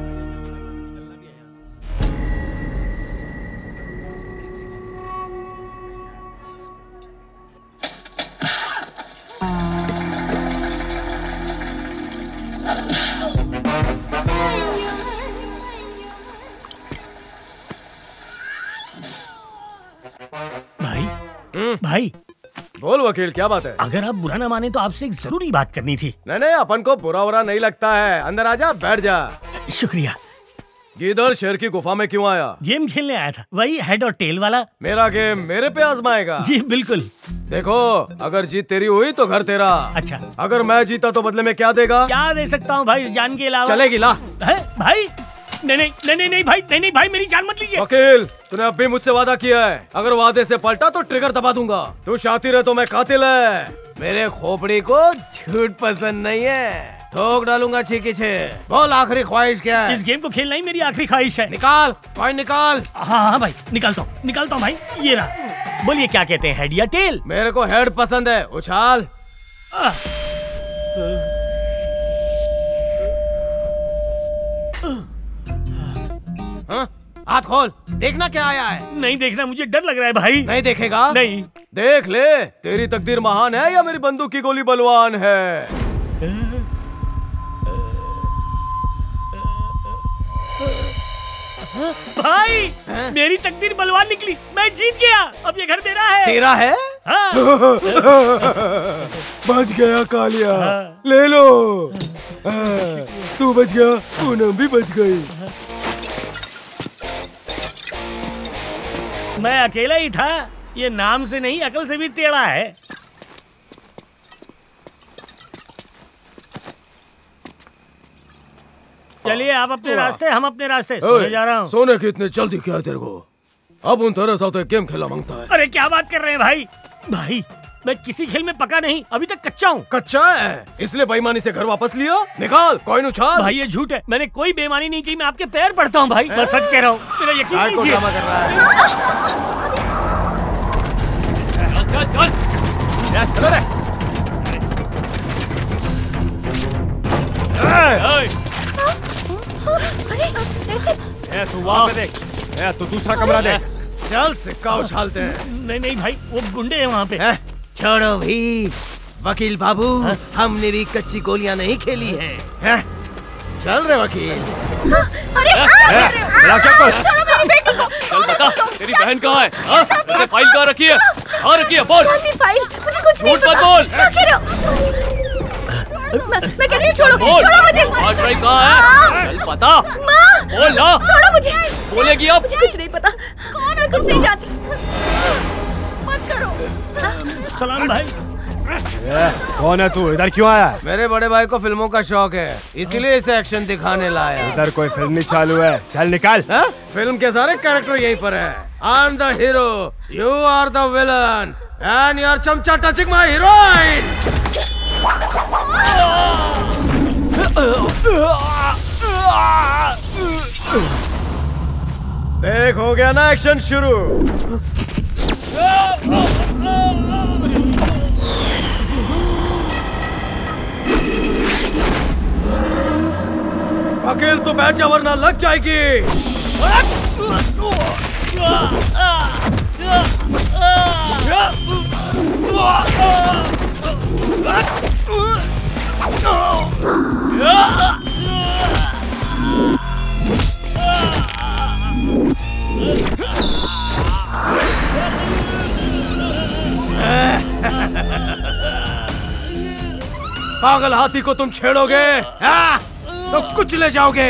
भाई बोल वकील, क्या बात है? अगर आप बुरा ना माने तो आपसे एक जरूरी बात करनी थी। नहीं, अपन को बुरा नहीं लगता है। अंदर आजा, बैठ जा। शुक्रिया। गीदड़ शेर की गुफा में क्यों आया? गेम खेलने आया था, वही हेड और टेल वाला। मेरा गेम मेरे पे आजमाएगा? जी बिल्कुल। देखो, अगर जीत तेरी हुई तो घर तेरा। अच्छा, अगर मैं जीता तो बदले में क्या देगा? क्या दे सकता हूँ भाई, जान के अलावा? चलेगी, ला। है भाई? नहीं भाई, मेरी जान मत लीजिए। वकील, तूने अब भी मुझसे वादा किया है, अगर वादे से पलटा तो ट्रिगर दबा दूंगा। तू शातिर है तो मैं कातिल है। मेरे खोपड़ी को झूठ पसंद नहीं है, ठोक डालूंगा छीकी छे। बोल, आखिरी ख्वाहिश क्या है? इस गेम को खेलना ही मेरी आखिरी ख्वाहिश है। निकाल, कॉइन निकाल। हाँ भाई, निकालता हूँ भाई, ये रहा। बोलिए क्या कहते हैं, हेड या टेल? मेरे को हेड पसंद है, उछाल। हाथ खोल, देखना क्या आया है। नहीं देखना, मुझे डर लग रहा है भाई। नहीं देखेगा? नहीं। देख ले, तेरी तकदीर महान है या मेरी बंदूक की गोली बलवान है। भाई, मेरी तकदीर बलवान निकली, मैं जीत गया। अब ये घर मेरा है। तेरा है? हाँ। बच गया कालिया, ले लो। तू बच गया, पूनम भी बच गई। मैं अकेला ही था, ये नाम से नहीं अकल से भी टेढ़ा है। चलिए आप अपने रास्ते, हम अपने रास्ते। सोने जा रहा हूँ। सोने की इतनी जल्दी क्या है तेरे को? अब उन तरह से गेम खेला मांगता है। अरे क्या बात कर रहे हैं भाई? भाई, मैं किसी खेल में पका नहीं, अभी तक कच्चा हूँ। कच्चा है, इसलिए बेईमानी से घर वापस लिया? निकाल, कॉइन उछाल। भाई ये झूठ है, मैंने कोई बेईमानी नहीं की, मैं आपके पैर पड़ता हूँ भाई, मैं सच कह रहा हूँ, मेरा यकीन कीजिए। ड्रामा कर रहा है। चल चलो रे। अरे ऐसे तू वहाँ पे देख, तू दूसरा कमरा देख। चल, सिक्का उछालते हैं। नहीं भाई, वो गुंडे हैं वहाँ पे। छोड़ो भी वकील बाबू, हमने भी कच्ची गोलियां नहीं खेली हैं। चल रे वकील। अरे क्या कुछ? छोड़ो मेरी बेटी को। चल बता, तेरी बहन कहाँ है? उसने फाइल कहाँ रखी है? कहाँ रखी है? बोल। कौन सी फाइल? मुझे कुछ नहीं झूठ मत पता। बोल। क्या कह रहे हो? मैं कह रही हूँ छोड़ो, बोल। छोड़ो मुझे। आश्रय कहाँ है? चल बता। माँ, बोल ना। छोड़ो मुझे। बोलेगी अब? मुझे कुछ नहीं पता। कौन है? कुछ नहीं जानती। मत करो। सलाम भाई। कौन है तू? इधर क्यों आया? मेरे बड़े भाई को फिल्मों का शौक है, इसीलिए इसे एक्शन दिखाने लाया। इधर कोई फिल्म नहीं चालू है, चल निकाल। फिल्म के सारे कैरेक्टर यहीं पर है। I am the hero, you are the villain, and you are चमचा टचिंग माय हीरोइन। देख, हो गया ना एक्शन शुरू। अकेल तो बैठ जा वरना लग जाएगी। पागल हाथी को तुम छेड़ोगे तो कुछ ले जाओगे।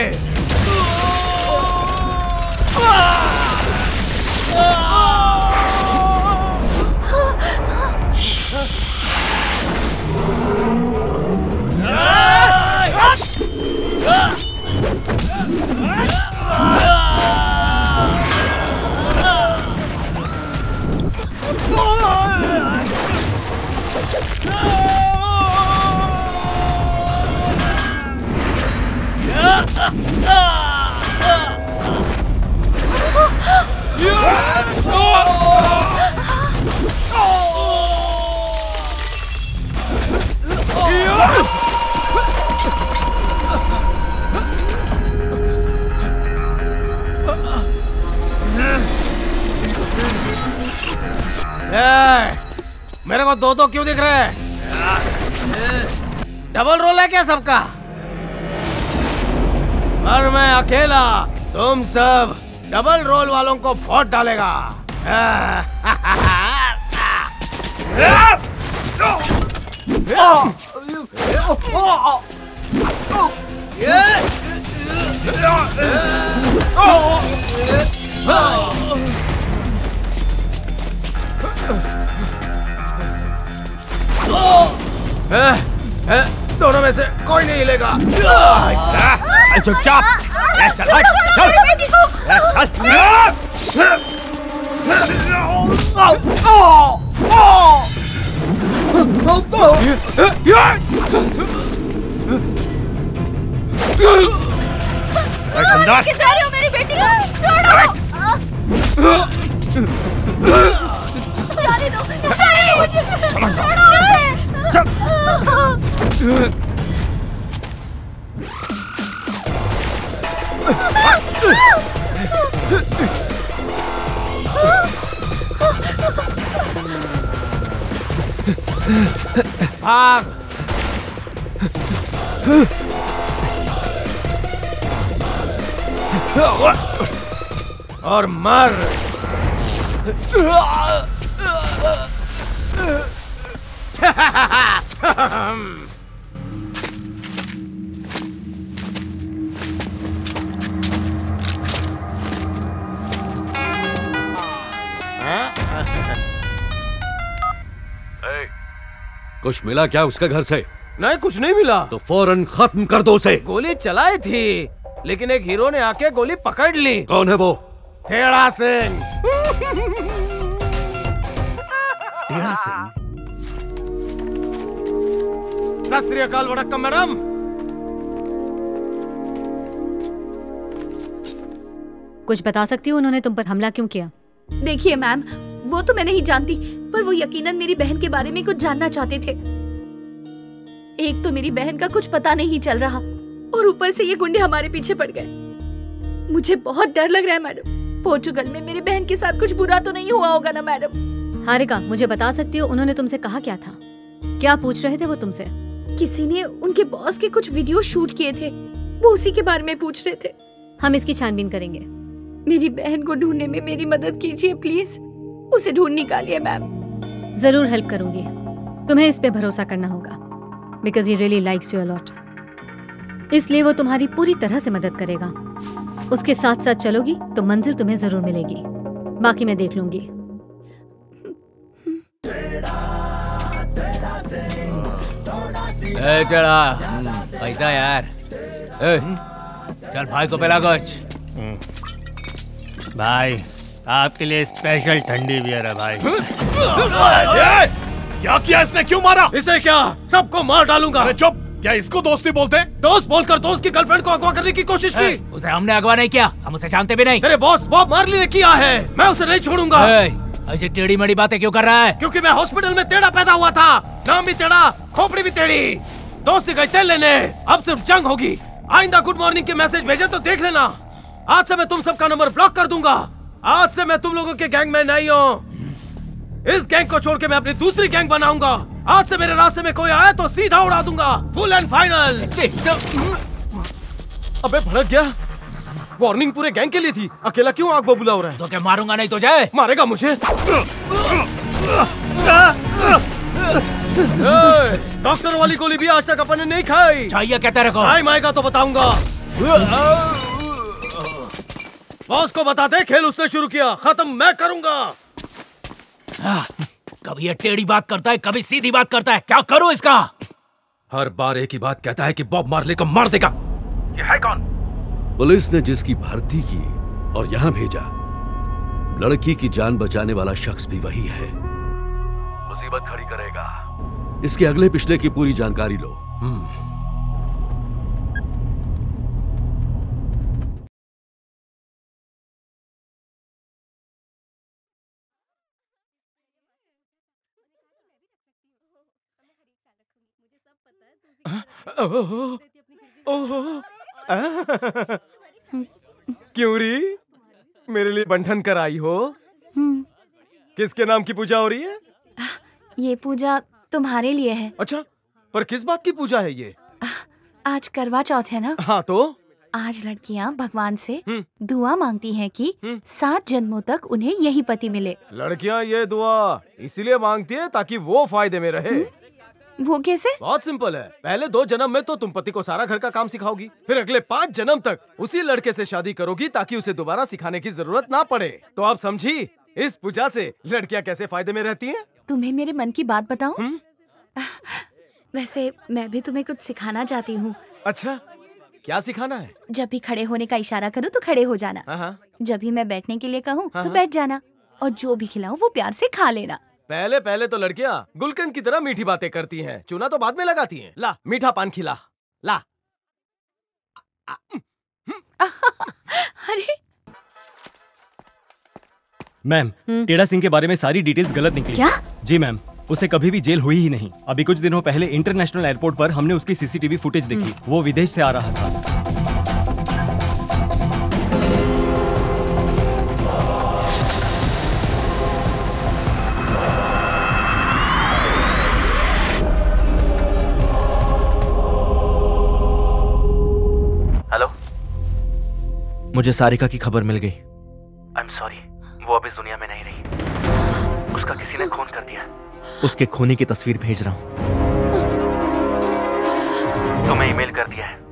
मेरे को दो क्यों दिख रहे हैं? डबल रोल है क्या सबका? और मैं अकेला तुम सब डबल रोल वालों को वोट डालेगा। दोनों में से कोई नहीं हिलेगा। चल चुपचाप। चल हट, जा रहे हो मेरी बेटी को? छोड़ो। जाने दो, जाने दो मुझे। छोड़ो। भाग। और मर। कुछ मिला क्या उसके घर से? नहीं, कुछ नहीं मिला। तो फौरन खत्म कर दो उसे। गोली चलाई थी, लेकिन एक हीरो ने आके गोली पकड़ ली। कौन है वो? हेड़ा सिंह। हेड़ा सिंह? सत श्री अकाल वड़क्कम मैडम। कुछ बता सकती हो उन्होंने तुम पर हमला क्यों किया? देखिए मैम, वो तो मैं नहीं जानती, पर वो यकीनन मेरी बहन के बारे में कुछ जानना चाहते थे। एक तो मेरी बहन का कुछ पता नहीं चल रहा, और ऊपर से ये गुंडे हमारे पीछे पड़ गए। मुझे बहुत डर लग रहा है मैडम। पोर्चुगल में मेरी बहन के साथ कुछ बुरा तो नहीं हुआ होगा ना मैडम? हारिका, मुझे बता सकती हो उन्होंने तुमसे कहा क्या था? क्या पूछ रहे थे वो तुमसे? किसी ने उनके बॉस के कुछ वीडियो शूट किए थे, वो उसी के बारे में पूछ रहे थे। हम इसकी छानबीन करेंगे। मेरी बहन को ढूंढने में मेरी मदद कीजिए प्लीज। उसे ढूंढ निकालिए मैम। जरूर हेल्प करूंगी। तुम्हें इस पे भरोसा करना होगा because he really likes you a lot. इसलिए वो तुम्हारी पूरी तरह से मदद करेगा। उसके साथ साथ चलोगी तो मंजिल तुम्हें जरूर मिलेगी। बाकी मैं देख लूंगी। चला पैसा यार। चल भाई को पिला कुछ। भाई आपके लिए स्पेशल ठंडी बियर है भाई। क्या किया इसने? क्यों मारा इसे? क्या सबको मार डालूंगा। अरे चुप। क्या इसको दोस्ती बोलते हैं? दोस्त बोलकर दोस्त की गर्लफ्रेंड को अगवा करने की कोशिश की। उसे हमने अगवा नहीं किया, हम उसे जानते भी नहीं। तेरे बॉस बॉब मार्ली ने किया है। मैं उसे नहीं छोड़ूंगा। ऐसी टेढ़ी मेढ़ी बातें क्यों कर रहा है? क्योंकि मैं हॉस्पिटल में टेढ़ा पैदा हुआ था। नाम भी टेढ़ा, खोपड़ी भी टेढ़ी। दोस्ती गई तेल लेने, अब सिर्फ जंग होगी। आइंदा गुड मॉर्निंग के मैसेज भेजे तो देख लेना। आज से मैं तुम सबका नंबर ब्लॉक कर दूंगा। आज से मैं तुम लोगों के गैंग में नहीं हूँ। इस गैंग को छोड़ के मैं अपनी दूसरी गैंग बनाऊंगा। आज से मेरे रास्ते में कोई आया तो सीधा उड़ा दूंगा। Full and final. अबे भड़क गया। वार्निंग पूरे गैंग के लिए थी। अकेला क्यों आग बबूला हो रहा है? तो क्या मारूंगा नहीं तो जाए? मारेगा मुझे? डॉक्टर वाली गोली भी आज तक अपन ने नहीं खाई। चाहिए क्या तेरे को? टाइम आएगा तो बताऊंगा। बॉस को बताते खेल उसने शुरू किया, खत्म मैं करूंगा। कभी ये टेढ़ी बात करता है, कभी सीधी बात करता है। क्या करूं इसका? हर बार एक ही बात कहता है कि बॉब मार्ली को मार देगा। ये है कौन? पुलिस ने जिसकी भर्ती की और यहाँ भेजा, लड़की की जान बचाने वाला शख्स भी वही है। मुसीबत खड़ी करेगा। इसके अगले पिछले की पूरी जानकारी लो। क्यों री? मेरे लिए बंधन कर आई हो? किसके नाम की पूजा हो रही है? ये पूजा तुम्हारे लिए है। अच्छा, पर किस बात की पूजा है ये? आज करवा चौथ है ना? हाँ तो? आज लड़कियाँ भगवान से दुआ मांगती हैं कि 7 जन्मों तक उन्हें यही पति मिले। लड़कियाँ ये दुआ इसीलिए मांगती है ताकि वो फायदे में रहे। वो कैसे? बहुत सिंपल है। पहले 2 जन्म में तो तुम पति को सारा घर का काम सिखाओगी, फिर अगले 5 जन्म तक उसी लड़के से शादी करोगी ताकि उसे दोबारा सिखाने की जरूरत ना पड़े। तो आप समझी इस पूजा से लड़कियां कैसे फायदे में रहती हैं? तुम्हें मेरे मन की बात बताऊं? वैसे मैं भी तुम्हें कुछ सिखाना चाहती हूँ। अच्छा, क्या सिखाना है? जब भी खड़े होने का इशारा करूँ तो खड़े हो जाना। जब भी मैं बैठने के लिए कहूँ तो बैठ जाना, और जो भी खिलाऊं वो प्यार से खा लेना। पहले तो लड़कियां गुलकंद की तरह मीठी बातें करती हैं, चूना तो बाद में लगाती हैं। ला मीठा पान खिला, ला। अरे मैम, टेढ़ा सिंह के बारे में सारी डिटेल्स गलत निकली। क्या? जी मैम, उसे कभी भी जेल हुई ही नहीं। अभी कुछ दिनों पहले इंटरनेशनल एयरपोर्ट पर हमने उसकी सीसीटीवी फुटेज देखी। वो विदेश से आ रहा था। हेलो, मुझे सारिका की खबर मिल गई। आई एम सॉरी, वो अब इस दुनिया में नहीं रही। उसका किसी ने खून कर दिया। उसके खूनी की तस्वीर भेज रहा हूँ। तुम्हें ईमेल कर दिया है।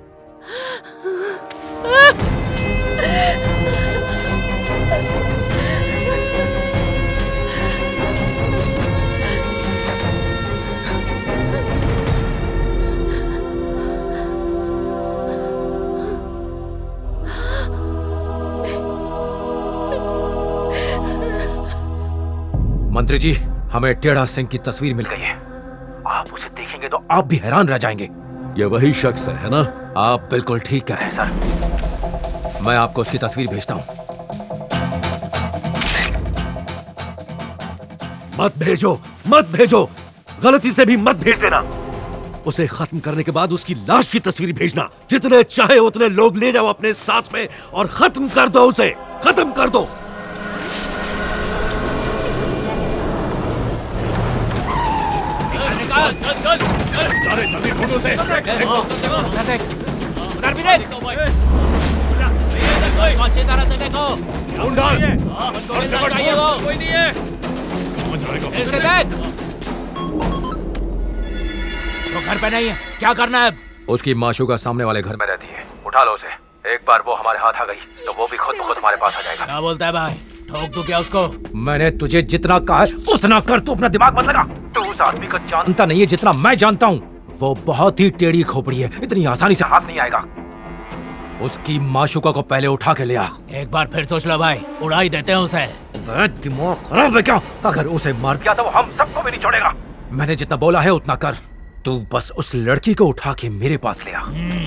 मंत्री जी, हमें टेढ़ा सिंह की तस्वीर मिल गई है। आप उसे देखेंगे तो आप भी हैरान रह जाएंगे। ये वही शख्स है ना? आप बिल्कुल ठीक कह रहे हैं सर। मैं आपको उसकी तस्वीर भेजता हूँ। मत भेजो, मत भेजो, गलती से भी मत भेज देना। उसे खत्म करने के बाद उसकी लाश की तस्वीर भेजना। जितने चाहे उतने लोग ले जाओ अपने साथ में और खत्म कर दो उसे, खत्म कर दो। जल्दी ढूंढो उसे। उधर भी देख। तरह से देखो। ढूंढ डाल। चाहिए वो कोई नहीं है। इसके देख। वो घर पे नहीं है, क्या करना है? उसकी माशूका सामने वाले घर में रहती है, उठा लो उसे। एक बार वो हमारे हाथ आ गई तो वो भी खुद ब खुद हमारे पास आ जाएगा। क्या बोलता है भाई? ठोक दूं क्या उसको? मैंने तुझे जितना कहा है उतना कर, तू अपना दिमाग मत लगा। तू उस आदमी को जानता नहीं है जितना मैं जानता हूँ। वो बहुत ही टेढ़ी खोपड़ी है, इतनी आसानी से हाथ नहीं आएगा। उसकी माशूका को पहले उठा के ले आ। एक बार फिर सोच लो भाई, उड़ा ही देते हैं उसे। दिमाग खराब है क्या? अगर उसे मार दिया तो वो हम सबको भी नहीं छोड़ेगा। मैंने जितना बोला है उतना कर। तू बस उस लड़की को उठा के मेरे पास ले आ।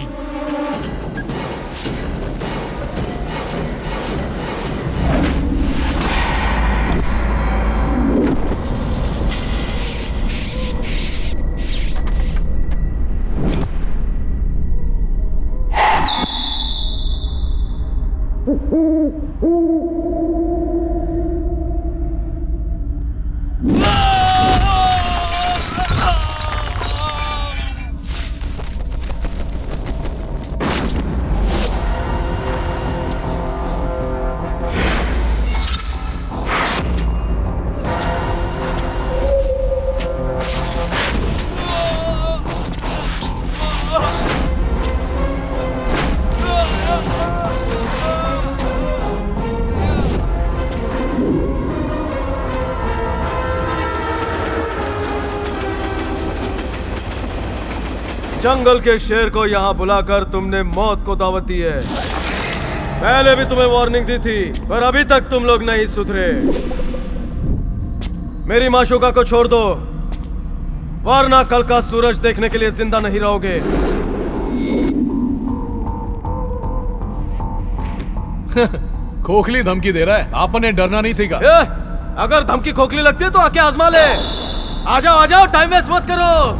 जंगल के शेर को यहाँ बुलाकर तुमने मौत को दावत दी है। पहले भी तुम्हें वार्निंग दी थी, पर अभी तक तुम लोग नहीं सुधरे। मेरी माशूका को छोड़ दो, वरना कल का सूरज देखने के लिए जिंदा नहीं रहोगे। खोखली धमकी दे रहा है, आपने डरना नहीं सीखा। अगर धमकी खोखली लगती है तो आके आजमा ले। आ जाओ, टाइम वेस्ट मत करो।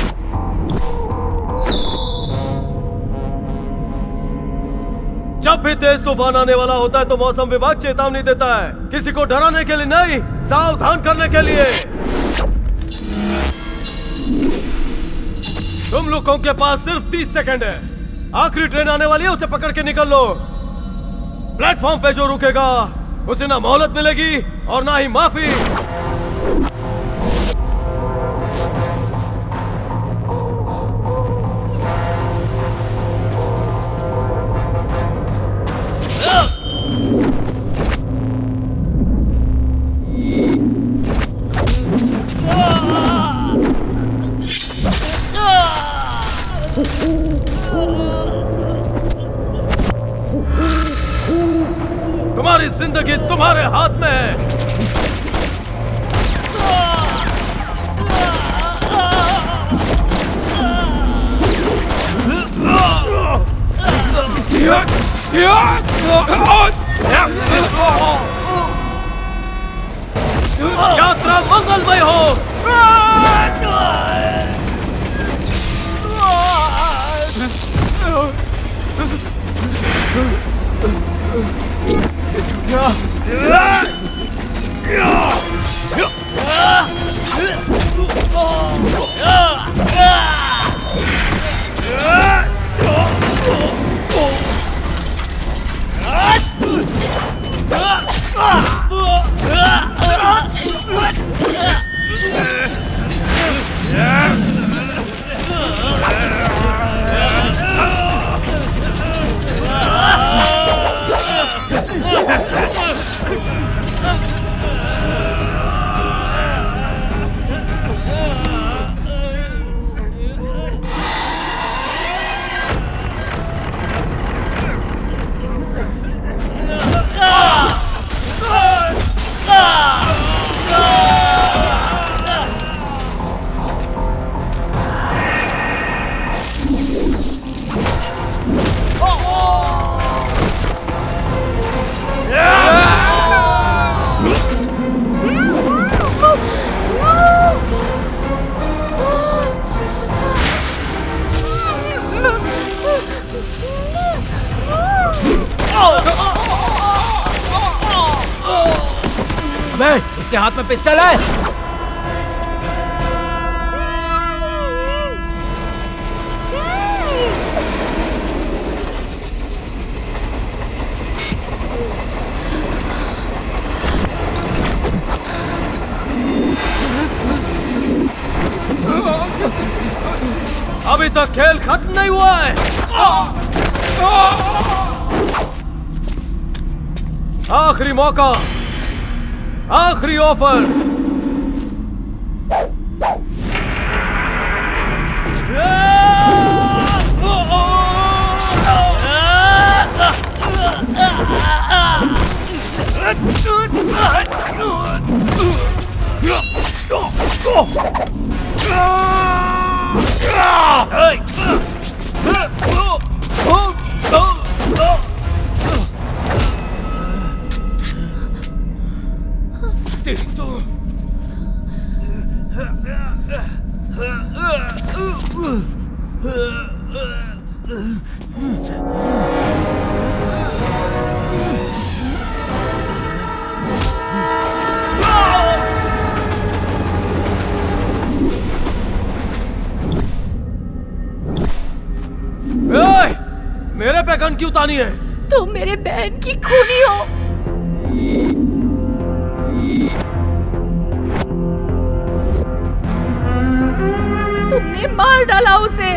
जब भी तेज तूफान आने वाला होता है तो मौसम विभाग चेतावनी देता है, किसी को डराने के लिए नहीं, सावधान करने के लिए। तुम लोगों के पास सिर्फ 30 सेकंड है। आखिरी ट्रेन आने वाली है, उसे पकड़ के निकल लो। प्लेटफॉर्म पे जो रुकेगा उसे ना मोहलत मिलेगी और ना ही माफी। तुम्हारी जिंदगी तुम्हारे हाथ में है। यात्रा मंगलमय हो। उसके हाथ में पिस्टल है। तक खेल खत्म नहीं हुआ है। आखिरी मौका, आखिरी ऑफर। तेरी तो मेरे पे गन क्यों तानी है? तुम मेरे बहन की खूनी हो। तुमने मार डाला उसे।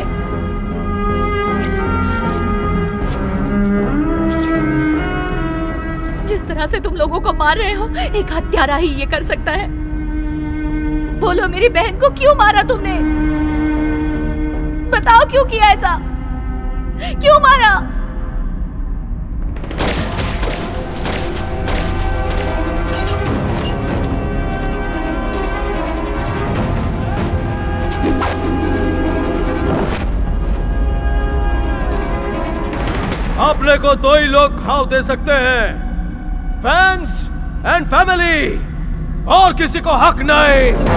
जिस तरह से तुम लोगों को मार रहे हो, एक हत्यारा ही ये कर सकता है। बोलो मेरी बहन को क्यों मारा तुमने? बताओ क्यों किया ऐसा? क्यों मारा? अपने को दो ही लोग घाव दे सकते हैं, फैंस एंड फैमिली, और किसी को हक नहीं।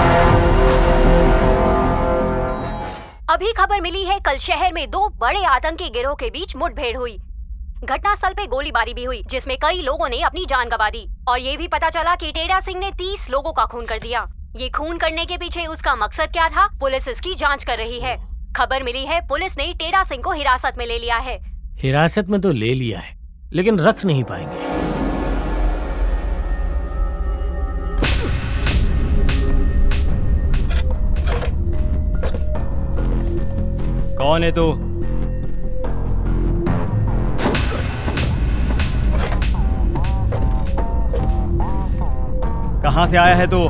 अभी खबर मिली है, कल शहर में दो बड़े आतंकी गिरोह के बीच मुठभेड़ हुई। घटनास्थल पे गोलीबारी भी हुई, जिसमें कई लोगों ने अपनी जान गंवा दी। और ये भी पता चला कि टेढ़ा सिंह ने 30 लोगों का खून कर दिया। ये खून करने के पीछे उसका मकसद क्या था, पुलिस इसकी जांच कर रही है। खबर मिली है, पुलिस ने टेढ़ा सिंह को हिरासत में ले लिया है। हिरासत में तो ले लिया है, लेकिन रख नहीं पाएंगे। कौन है तू? कहां से आया है तू?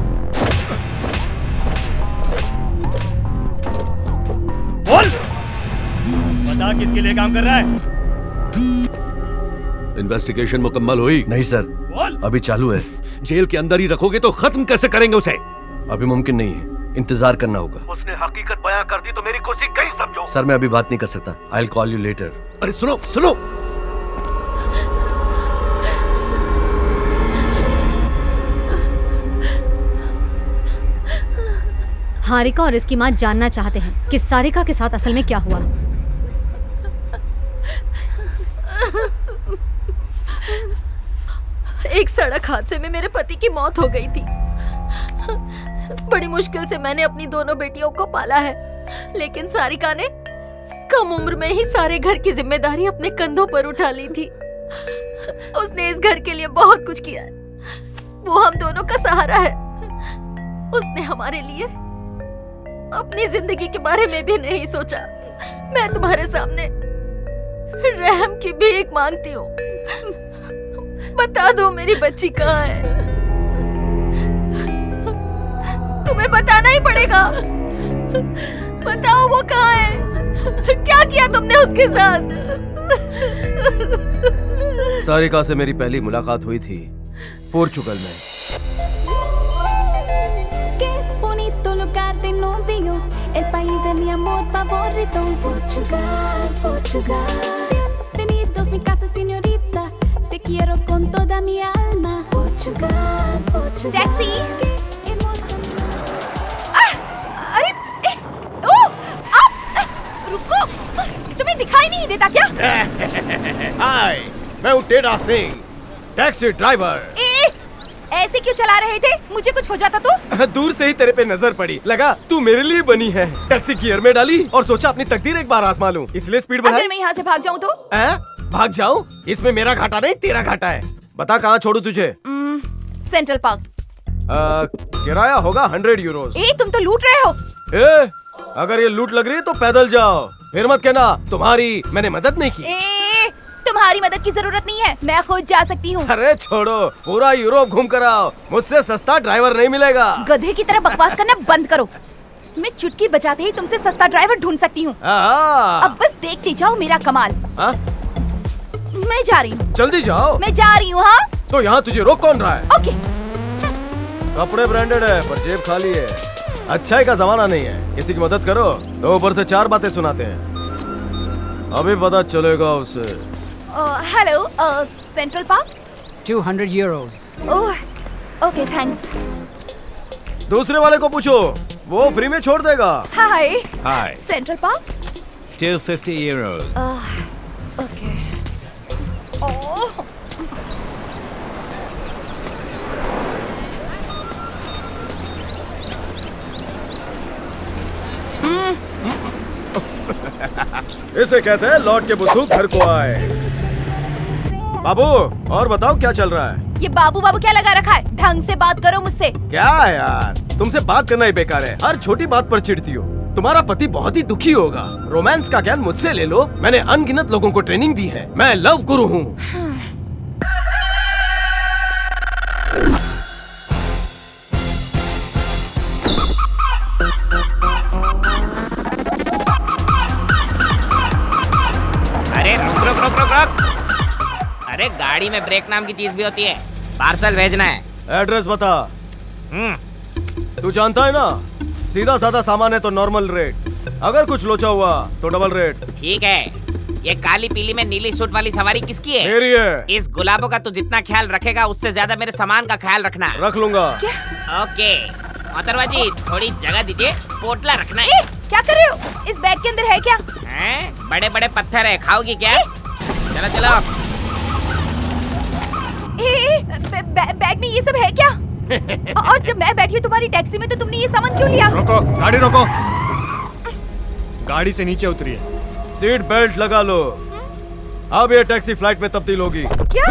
बोल! बता किसके लिए काम कर रहा है? इन्वेस्टिगेशन मुकम्मल हुई? नहीं सर, अभी चालू है। जेल के अंदर ही रखोगे तो खत्म कैसे करेंगे उसे? अभी मुमकिन नहीं है, इंतजार करना होगा। उसने हकीकत बयां कर दी तो मेरी कुर्सी कहीं समझो। सर मैं अभी बात नहीं कर सकता। I will call you later. अरे सुनो सुनो, हारिका और इसकी माँ जानना चाहते हैं कि सारिका के साथ असल में क्या हुआ। एक सड़क हादसे में मेरे पति की मौत हो गई थी। बड़ी मुश्किल से मैंने अपनी दोनों बेटियों को पाला है, लेकिन सारिका ने कम उम्र में ही सारे घर की जिम्मेदारी अपने कंधों पर उठा ली थी। उसने इस घर के लिए बहुत कुछ किया है। वो हम दोनों का सहारा है। उसने हमारे लिए अपनी जिंदगी के बारे में भी नहीं सोचा। मैं तुम्हारे सामने रहम की भीख मांगती हूँ। बता दो मेरी बच्ची कहाँ है। तुम्हें बताना ही पड़ेगा। बताओ वो कहाँ है। क्या किया तुमने उसके साथ? सारिका से मेरी पहली मुलाकात हुई थी पोर्चुगल में। El país de mi amor favorito, Portugal, Portugal. Bienvenidos mi casa, señorita. Te quiero con toda mi alma. Portugal, Portugal. Taxi. अरे आप रुको, तुम्हें दिखाई नहीं देता क्या? हाय, मैं हूँ टेढ़ा सिंह, टैक्सी ड्राइवर। ऐसे क्यों चला रहे थे? मुझे कुछ हो जाता तो? दूर से ही तेरे पे नजर पड़ी, लगा तू मेरे लिए बनी है। टैक्सी गियर में डाली और सोचा अपनी तकदीर एक बार आजमा लूं, इसलिए स्पीड बढ़ाई। अगर मैं यहाँ से भाग जाऊँ तो? भाग जाऊं? इसमें मेरा घाटा नहीं, तेरा घाटा है। बता कहाँ छोड़ू तुझे? Central park. किराया होगा 100 यूरोस। तुम तो लूट रहे हो। अगर ये लूट लग रही है तो पैदल जाओ, फिर मत कहना तुम्हारी मैंने मदद नहीं की। तुम्हारी मदद की जरूरत नहीं है, मैं खुद जा सकती हूँ। अरे छोड़ो, पूरा यूरोप घूम कर आओ, मुझसे सस्ता ड्राइवर नहीं मिलेगा। गधे की तरह बकवास करना बंद करो। मैं चुटकी बजाते ही तुमसे सस्ता ड्राइवर ढूंढ सकती हूँ। अब बस देखते जाओ मेरा कमाल। मैं जा रही हूँ। जल्दी जाओ। मैं जा रही हूँ। हाँ तो यहाँ तुझे रोक कौन रहा है? ओके। कपड़े ब्रांडेड है पर जेब खाली है। अच्छाई का जमाना नहीं है, किसी की मदद करो तो ऊपर से 4 बातें सुनाते हैं। अभी पता चलेगा उसे। Hello, central park. 200 euros। Okay thanks. दूसरे वाले को पूछो, वो फ्री में छोड़ देगा। Hi. Hi. Central park. 250 euros। Okay. इसे कहते हैं लौट के बुद्धू घर को आए। बाबू और बताओ क्या चल रहा है? ये बाबू बाबू क्या लगा रखा है? ढंग से बात करो मुझसे। क्या यार, तुमसे बात करना ही बेकार है, हर छोटी बात पर चिढ़ती हो। तुम्हारा पति बहुत ही दुखी होगा। रोमांस का ज्ञान मुझसे ले लो, मैंने अनगिनत लोगों को ट्रेनिंग दी है। मैं लव गुरु हूँ। अरे गाड़ी में ब्रेक नाम की चीज भी होती है, पार्सल भेजना है। एड्रेस बता। तू जानता है ना, सीधा साधा सामान है तो नॉर्मल रेट, अगर कुछ लोचा हुआ तो डबल रेट। ठीक है। ये काली पीली में नीली सूट वाली सवारी किसकी है? मेरी है। इस गुलाबों का तू जितना ख्याल रखेगा उससे ज्यादा मेरे सामान का ख्याल रखना। रख लूंगा। ओके मोहतरमा जी, थोड़ी जगह दीजिए, पोटला रखना है। क्या कर रहे हो? इस बैग के अंदर है क्या? बड़े बड़े पत्थर है, खाओगी क्या? चलो चलो। बैग में ये सब है क्या? और जब मैं बैठी हूँ तुम्हारी टैक्सी में तो तुमने ये सामान क्यों लिया? रोको, गाड़ी रोको। गाड़ी से नीचे उतरिए। सीट बेल्ट लगा लो, अब ये टैक्सी फ्लाइट में तब्दील होगी। क्या?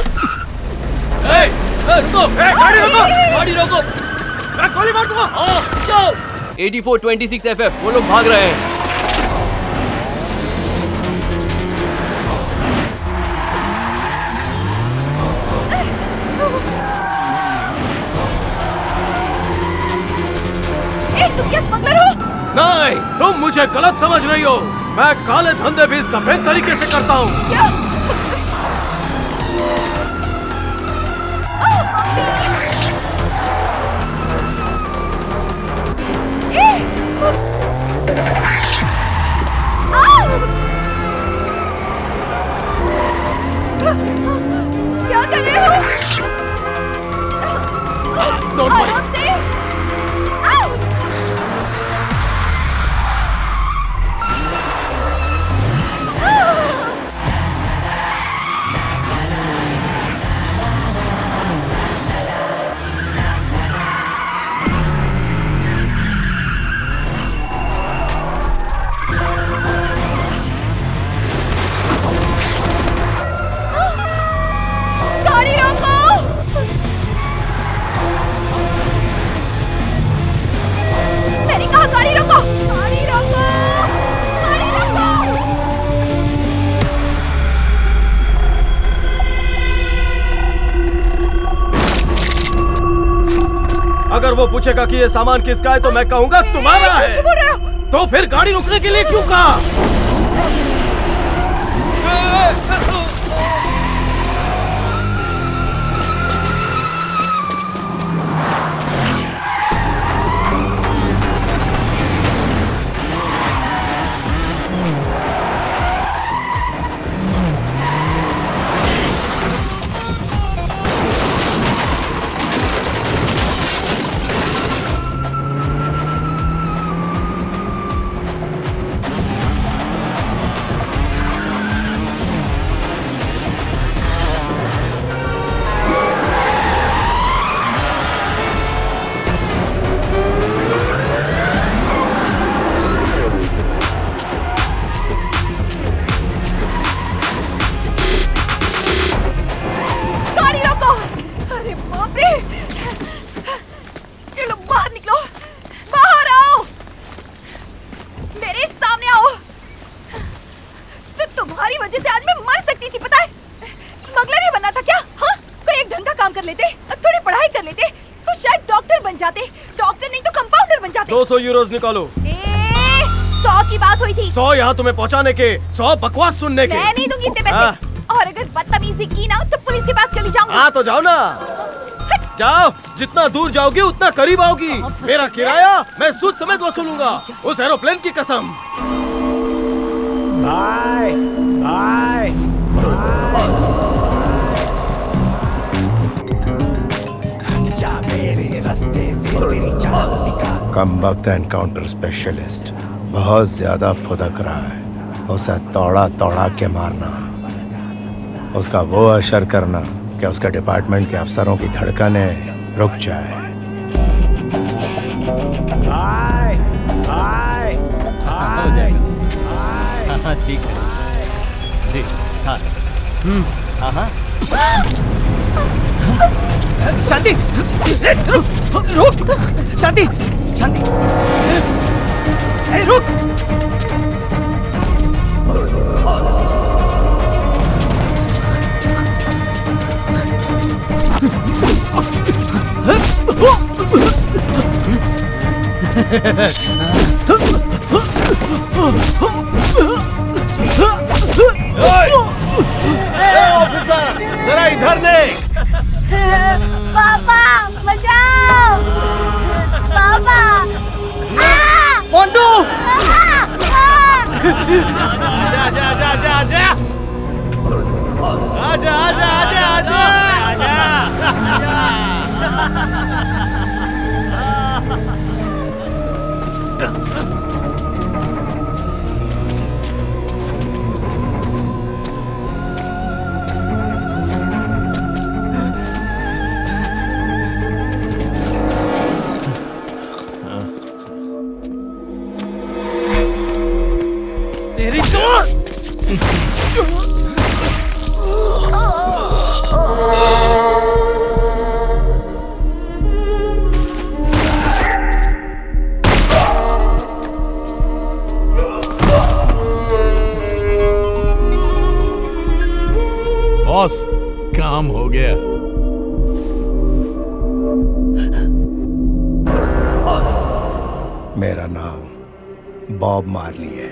रुको, गाड़ी रोको, गाड़ी रोको। गोली मार दूंगा। 8426 FF, वो लोग भाग रहे हैं। तुम क्या स्मगलर हो? नहीं, तुम मुझे गलत समझ रही हो। मैं काले धंधे भी सफेद तरीके से करता हूँ। क्या? क्या कर रहे हो? आराम से। गाड़ी रोको। मैंने कहा गाड़ी रोको, गाड़ी रोको, गाड़ी रोको। अगर वो पूछेगा कि ये सामान किसका है तो मैं कहूंगा तुम्हारा है। बोल रहे हो? तो फिर गाड़ी रुकने के लिए क्यों कहा? लेते, थोड़ी पढ़ाई कर लेते तो शायद डॉक्टर बन जाते। डॉक्टर नहीं तो कंपाउंडर बन जाते। 200 यूरोज निकालो। 100 की बात हुई थी। 100 यहाँ तुम्हें पहुँचाने के, 100 बकवास सुनने के। मैं नहीं दूंगी इतने पैसे। और अगर बदतमीजी की ना तो पुलिस के पास चली जाऊंगी। हाँ तो जाओ ना, जाओ। जितना दूर जाओगी उतना करीब आओगी। मेरा किराया मैं सूद समेत वसूलूंगा, उस एरोप्लेन की कसम। Bye bye. कम वक्त एनकाउंटर स्पेशलिस्ट बहुत ज्यादा फुदक रहा है। उसे तोड़ा तोड़ा के मारना, उसका वो असर करना कि उसके डिपार्टमेंट के अफसरों की धड़कनें रुक जाए। Bye bye bye. हाँ ठीक है जी। हाँ हाँ। शांति, रुक। शांति शांति, रुक। ऑफिसर जरा इधर देख। पापा बचाओ, पापा। मोंटू, आजा आजा आजा आजा आजा आजा आजा आजा आजा। तेरी तो बॉस, काम हो गया। मेरा नाम बॉब मार्ली है।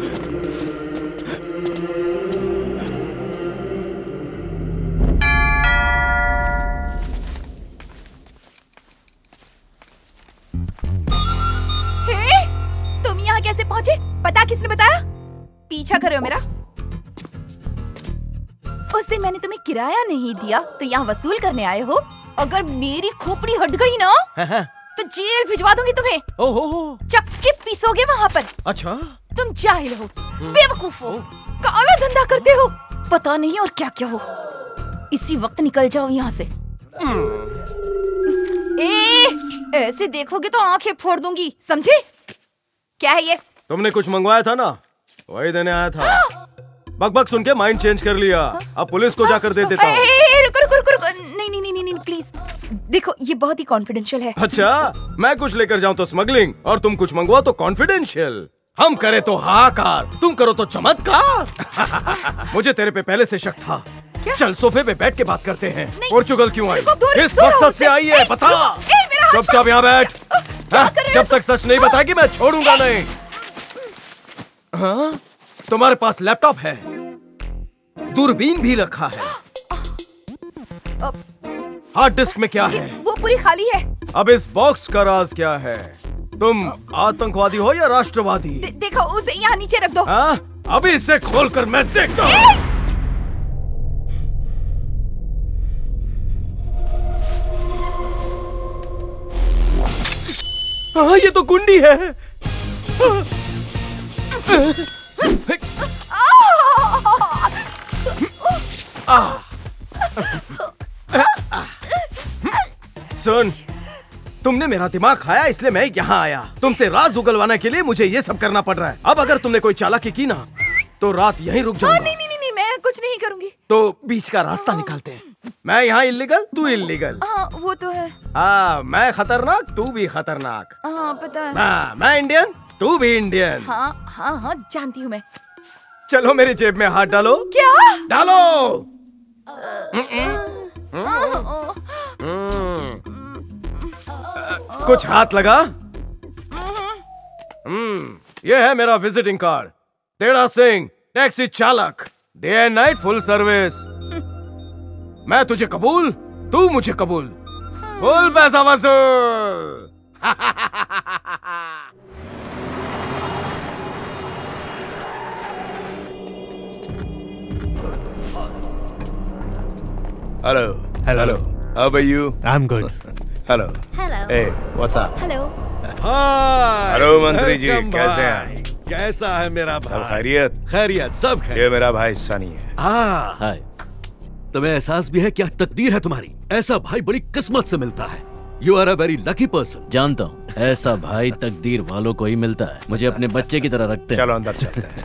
तुम यहाँ कैसे पहुँचे? पता किसने बताया? पीछा कर रहे हो मेरा? उस दिन मैंने तुम्हें किराया नहीं दिया तो यहाँ वसूल करने आए हो? अगर मेरी खोपड़ी हट गई ना तो जेल भिजवा दूंगी तुम्हें। ओहो, चक्के पीसोगे वहाँ पर। अच्छा, तुम जाहिल हो, बेवकूफ हो, काला धंधा करते हो, पता नहीं और क्या क्या हो। इसी वक्त निकल जाओ यहाँ से। ऐसे देखोगे तो आंखें फोड़ दूंगी, समझे? क्या है ये? तुमने कुछ मंगवाया था ना, वही देने आया था। बकबक सुन के माइंड चेंज कर लिया। अब पुलिस को जाकर दे देता हूँ। रुको रुको रुको, नहीं प्लीज। देखो ये बहुत ही कॉन्फिडेंशियल है। अच्छा, मैं कुछ लेकर जाऊँ तो स्मगलिंग और तुम कुछ मंगवाओ तो कॉन्फिडेंशियल। हम करे तो हाहाकार, तुम करो तो चमत्कार। मुझे तेरे पे पहले से शक था। चल सोफे पे बैठ के बात करते हैं। पोर्चुगल क्यों आई? किस मकसद से आई है बता। चुपचाप यहाँ बैठ। जब तक सच नहीं बताएगी मैं छोड़ूंगा नहीं। हाँ? तुम्हारे पास लैपटॉप है, दूरबीन भी रखा है। हार्ड डिस्क में क्या है? वो पूरी खाली है। अब इस बॉक्स का राज क्या है? तुम आतंकवादी हो या राष्ट्रवादी? देखो उसे यहाँ नीचे रख दो। हाँ? अभी इसे खोलकर मैं देखता हूँ। हाँ, ये तो कुंडी है। सुन, तुमने मेरा दिमाग खाया इसलिए मैं यहाँ आया। तुमसे राज उगलवाने के लिए मुझे ये सब करना पड़ रहा है। अब अगर तुमने कोई चालाकी की ना तो रात यहीं रुक जाऊंगा। नहीं, मैं कुछ नहीं करूंगी। तो बीच का रास्ता निकालते हैं। मैं यहाँ इल्लीगल, तू इल्लीगल। हाँ वो तो है। हाँ, मैं खतरनाक, तू भी खतरनाक। हाँ पता है। हाँ, मैं इंडियन, तू भी इंडियन। हाँ जानती हूँ मैं। चलो मेरी जेब में हाथ डालो। क्या? डालो। कुछ हाथ लगा? ये है मेरा visiting card. Teda Singh, taxi चालक, day and night full service. मैं तुझे कबूल, तू मुझे कबूल, फुल पैसा वसूल। Hello. Hello. How are you? I'm good. Hello. Hello. Hey, what's up? Hello. Hi hello मंत्री जी, वेलकम कैसे भाई। हैं? कैसा है मेरा सब भाई? खैरियत? खैरियत, सब खैरियत। ये मेरा भाई सनी है। हाय। तुम्हें एहसास भी है क्या तकदीर है तुम्हारी? ऐसा भाई बड़ी किस्मत से मिलता है। You are a very lucky person. जानता हूँ, ऐसा भाई तकदीर वालों को ही मिलता है। मुझे अपने बच्चे की तरह रखते हैं। चलो अंदर चलते हैं।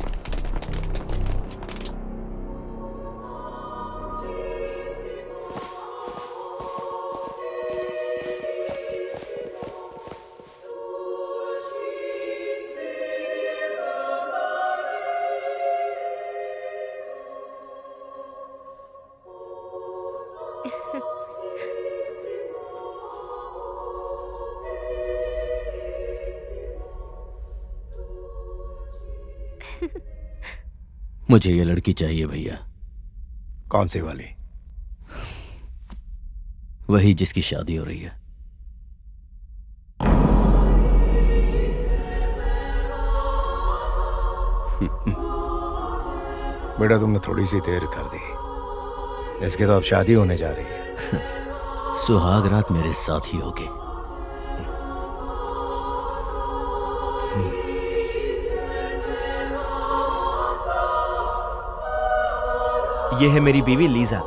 मुझे ये लड़की चाहिए भैया। कौन सी वाली? वही जिसकी शादी हो रही है। बेटा तुमने थोड़ी सी देर कर दी। इसकी तो अब शादी होने जा रही है। सुहाग रात मेरे साथ ही होगी। ये है मेरी बीवी लीजा।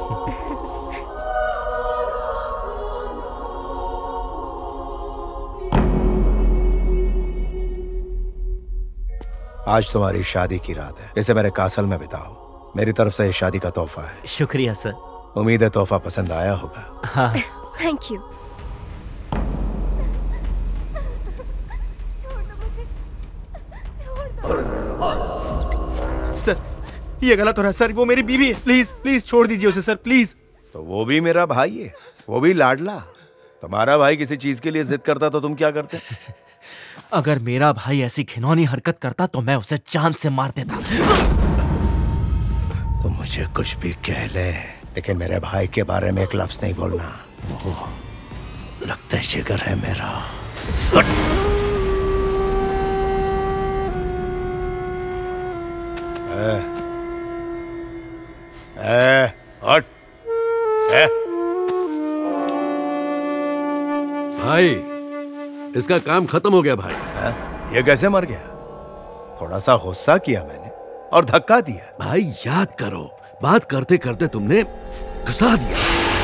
आज तुम्हारी शादी की रात है, इसे मेरे कासल में बिताओ। मेरी तरफ से ये शादी का तोहफा है। शुक्रिया सर। उम्मीद है तोहफा पसंद आया होगा। हाँ। Thank you. सर ये गलत हो रहा है सर, वो मेरी बीवी है। प्लीज प्लीज छोड़ दीजिए उसे सर, प्लीज। तो वो भी मेरा भाई है, वो भी लाडला। तुम्हारा भाई किसी चीज के लिए जिद करता तो तुम क्या करते? अगर मेरा भाई ऐसी घिनौनी हरकत करता तो मैं उसे चांद से मार देता। तुम मुझे कुछ भी कह ले, लेकिन मेरे भाई के बारे में एक लफ्ज नहीं बोलना। वो लगता जिगर है मेरा। हट। भाई इसका काम खत्म हो गया भाई। ये कैसे मर गया? थोड़ा सा गुस्सा किया मैंने और धक्का दिया। भाई याद करो, बात करते करते तुमने घुसा दिया।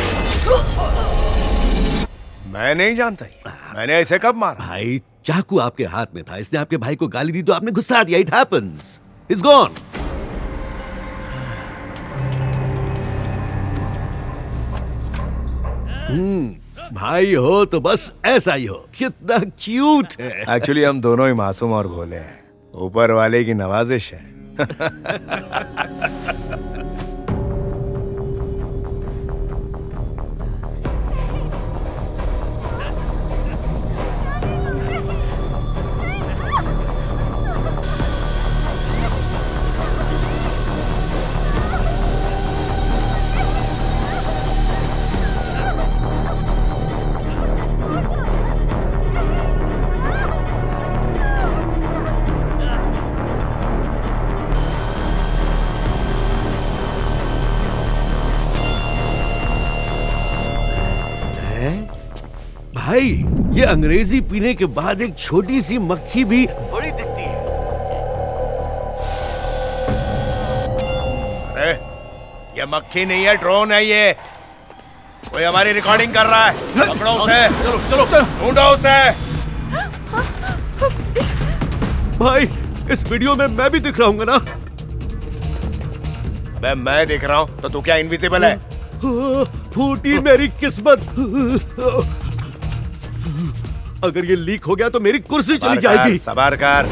मैं नहीं जानता ही, मैंने ऐसे कब मारा? भाई चाकू आपके हाथ में था, इसने आपके भाई को गाली दी तो आपने गुस्सा दिया। It happens, it's gone. भाई हो तो बस ऐसा ही हो। कितना क्यूट है। एक्चुअली हम दोनों ही मासूम और भोले हैं, ऊपर वाले की नवाजिश है। भाई ये अंग्रेजी पीने के बाद एक छोटी सी मक्खी भी बड़ी दिखती है। अरे ये मक्खी नहीं है, ड्रोन है ये। कोई हमारी रिकॉर्डिंग कर रहा है। पकड़ो उसे। चलो चलो ढूंढो उसे। भाई इस वीडियो में मैं भी दिख रहा हूँ ना? अबे मैं दिख रहा हूँ तो तू क्या इनविजिबल है? फूटी मेरी किस्मत। अगर ये लीक हो गया तो मेरी कुर्सी चली जाएगी। सवार कर।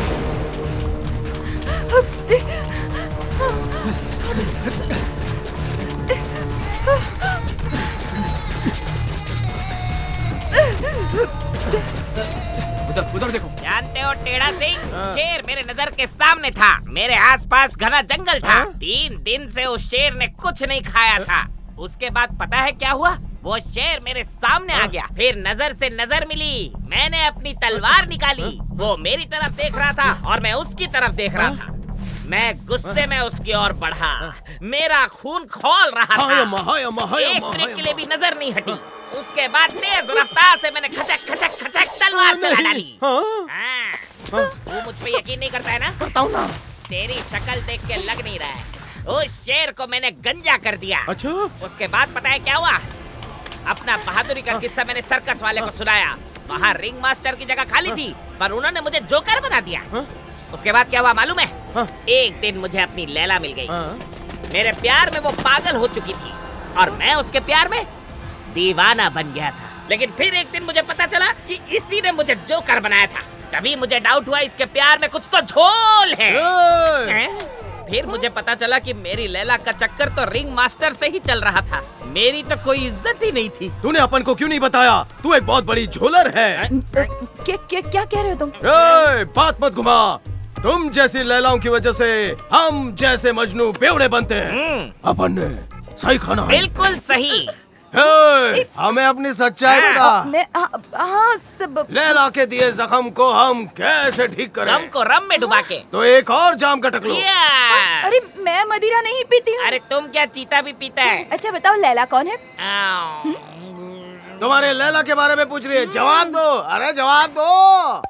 टेढ़ा सिंह, शेर मेरे नजर के सामने था। मेरे आसपास घना जंगल था। 3 दिन से उस शेर ने कुछ नहीं खाया था। उसके बाद पता है क्या हुआ? वो शेर मेरे सामने आ गया, फिर नजर से नजर मिली। मैंने अपनी तलवार निकाली। वो मेरी तरफ देख रहा था और मैं उसकी तरफ देख रहा था। मैं गुस्से में उसकी ओर बढ़ा। मेरा खून खौल रहा था। एक मिनट के लिए भी नजर नहीं हटी। उसके बाद तेज रफ्तार से मैंने खचक खचक खचक तलवार चला डाली। तू मुझ पे यकीन नहीं करता है ना? करता हूँ ना। तेरी शक्ल देख के लग नहीं रहा है। उस शेर को मैंने गंजा कर दिया। अच्छा। उसके बाद पता है क्या हुआ? अपना बहादुरी का किस्सा मैंने सर्कस वाले को सुनाया। वहाँ रिंग मास्टर की जगह खाली थी, पर उन्होंने मुझे जोकर बना दिया। उसके बाद क्या हुआ मालूम है? एक दिन मुझे अपनी लैला मिल गई। मेरे प्यार में वो पागल हो चुकी थी और मैं उसके प्यार में दीवाना बन गया था। लेकिन फिर एक दिन मुझे पता चला कि इसी ने मुझे जोकर बनाया था। तभी मुझे डाउट हुआ इसके प्यार में कुछ तो झोल है। फिर मुझे पता चला कि मेरी लैला का चक्कर तो रिंग मास्टर से ही चल रहा था। मेरी तो कोई इज्जत ही नहीं थी। तूने अपन को क्यों नहीं बताया? तू एक बहुत बड़ी झोलर है। क्या कह रहे हो तुम? बात मत घुमा। तुम जैसी लैलाओं की वजह से हम जैसे मजनू बेवड़े बनते हैं। अपन ने सही खाना है। बिल्कुल सही। हमें अपनी सच्चाई बता। सब लैला के दिए जख्म को हम कैसे ठीक करें? रम को रम में डुबा के। तो एक और जाम का टकलो। अरे मैं मदिरा नहीं पीती हूँ। अरे तुम क्या चीता भी पीता है? अच्छा बताओ लैला कौन है? तुम्हारे लैला के बारे में पूछ रही है, जवाब दो। अरे जवाब दो।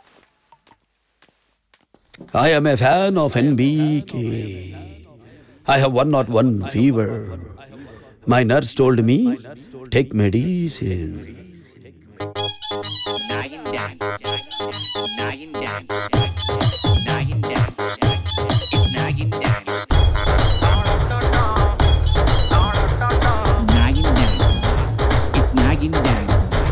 I am a fan of NBK. I have 101 fever. My nurse told me, take medicine. Nine dance. Nine dance. Nine dance. It's nine dance. Nine dance. It's nine dance.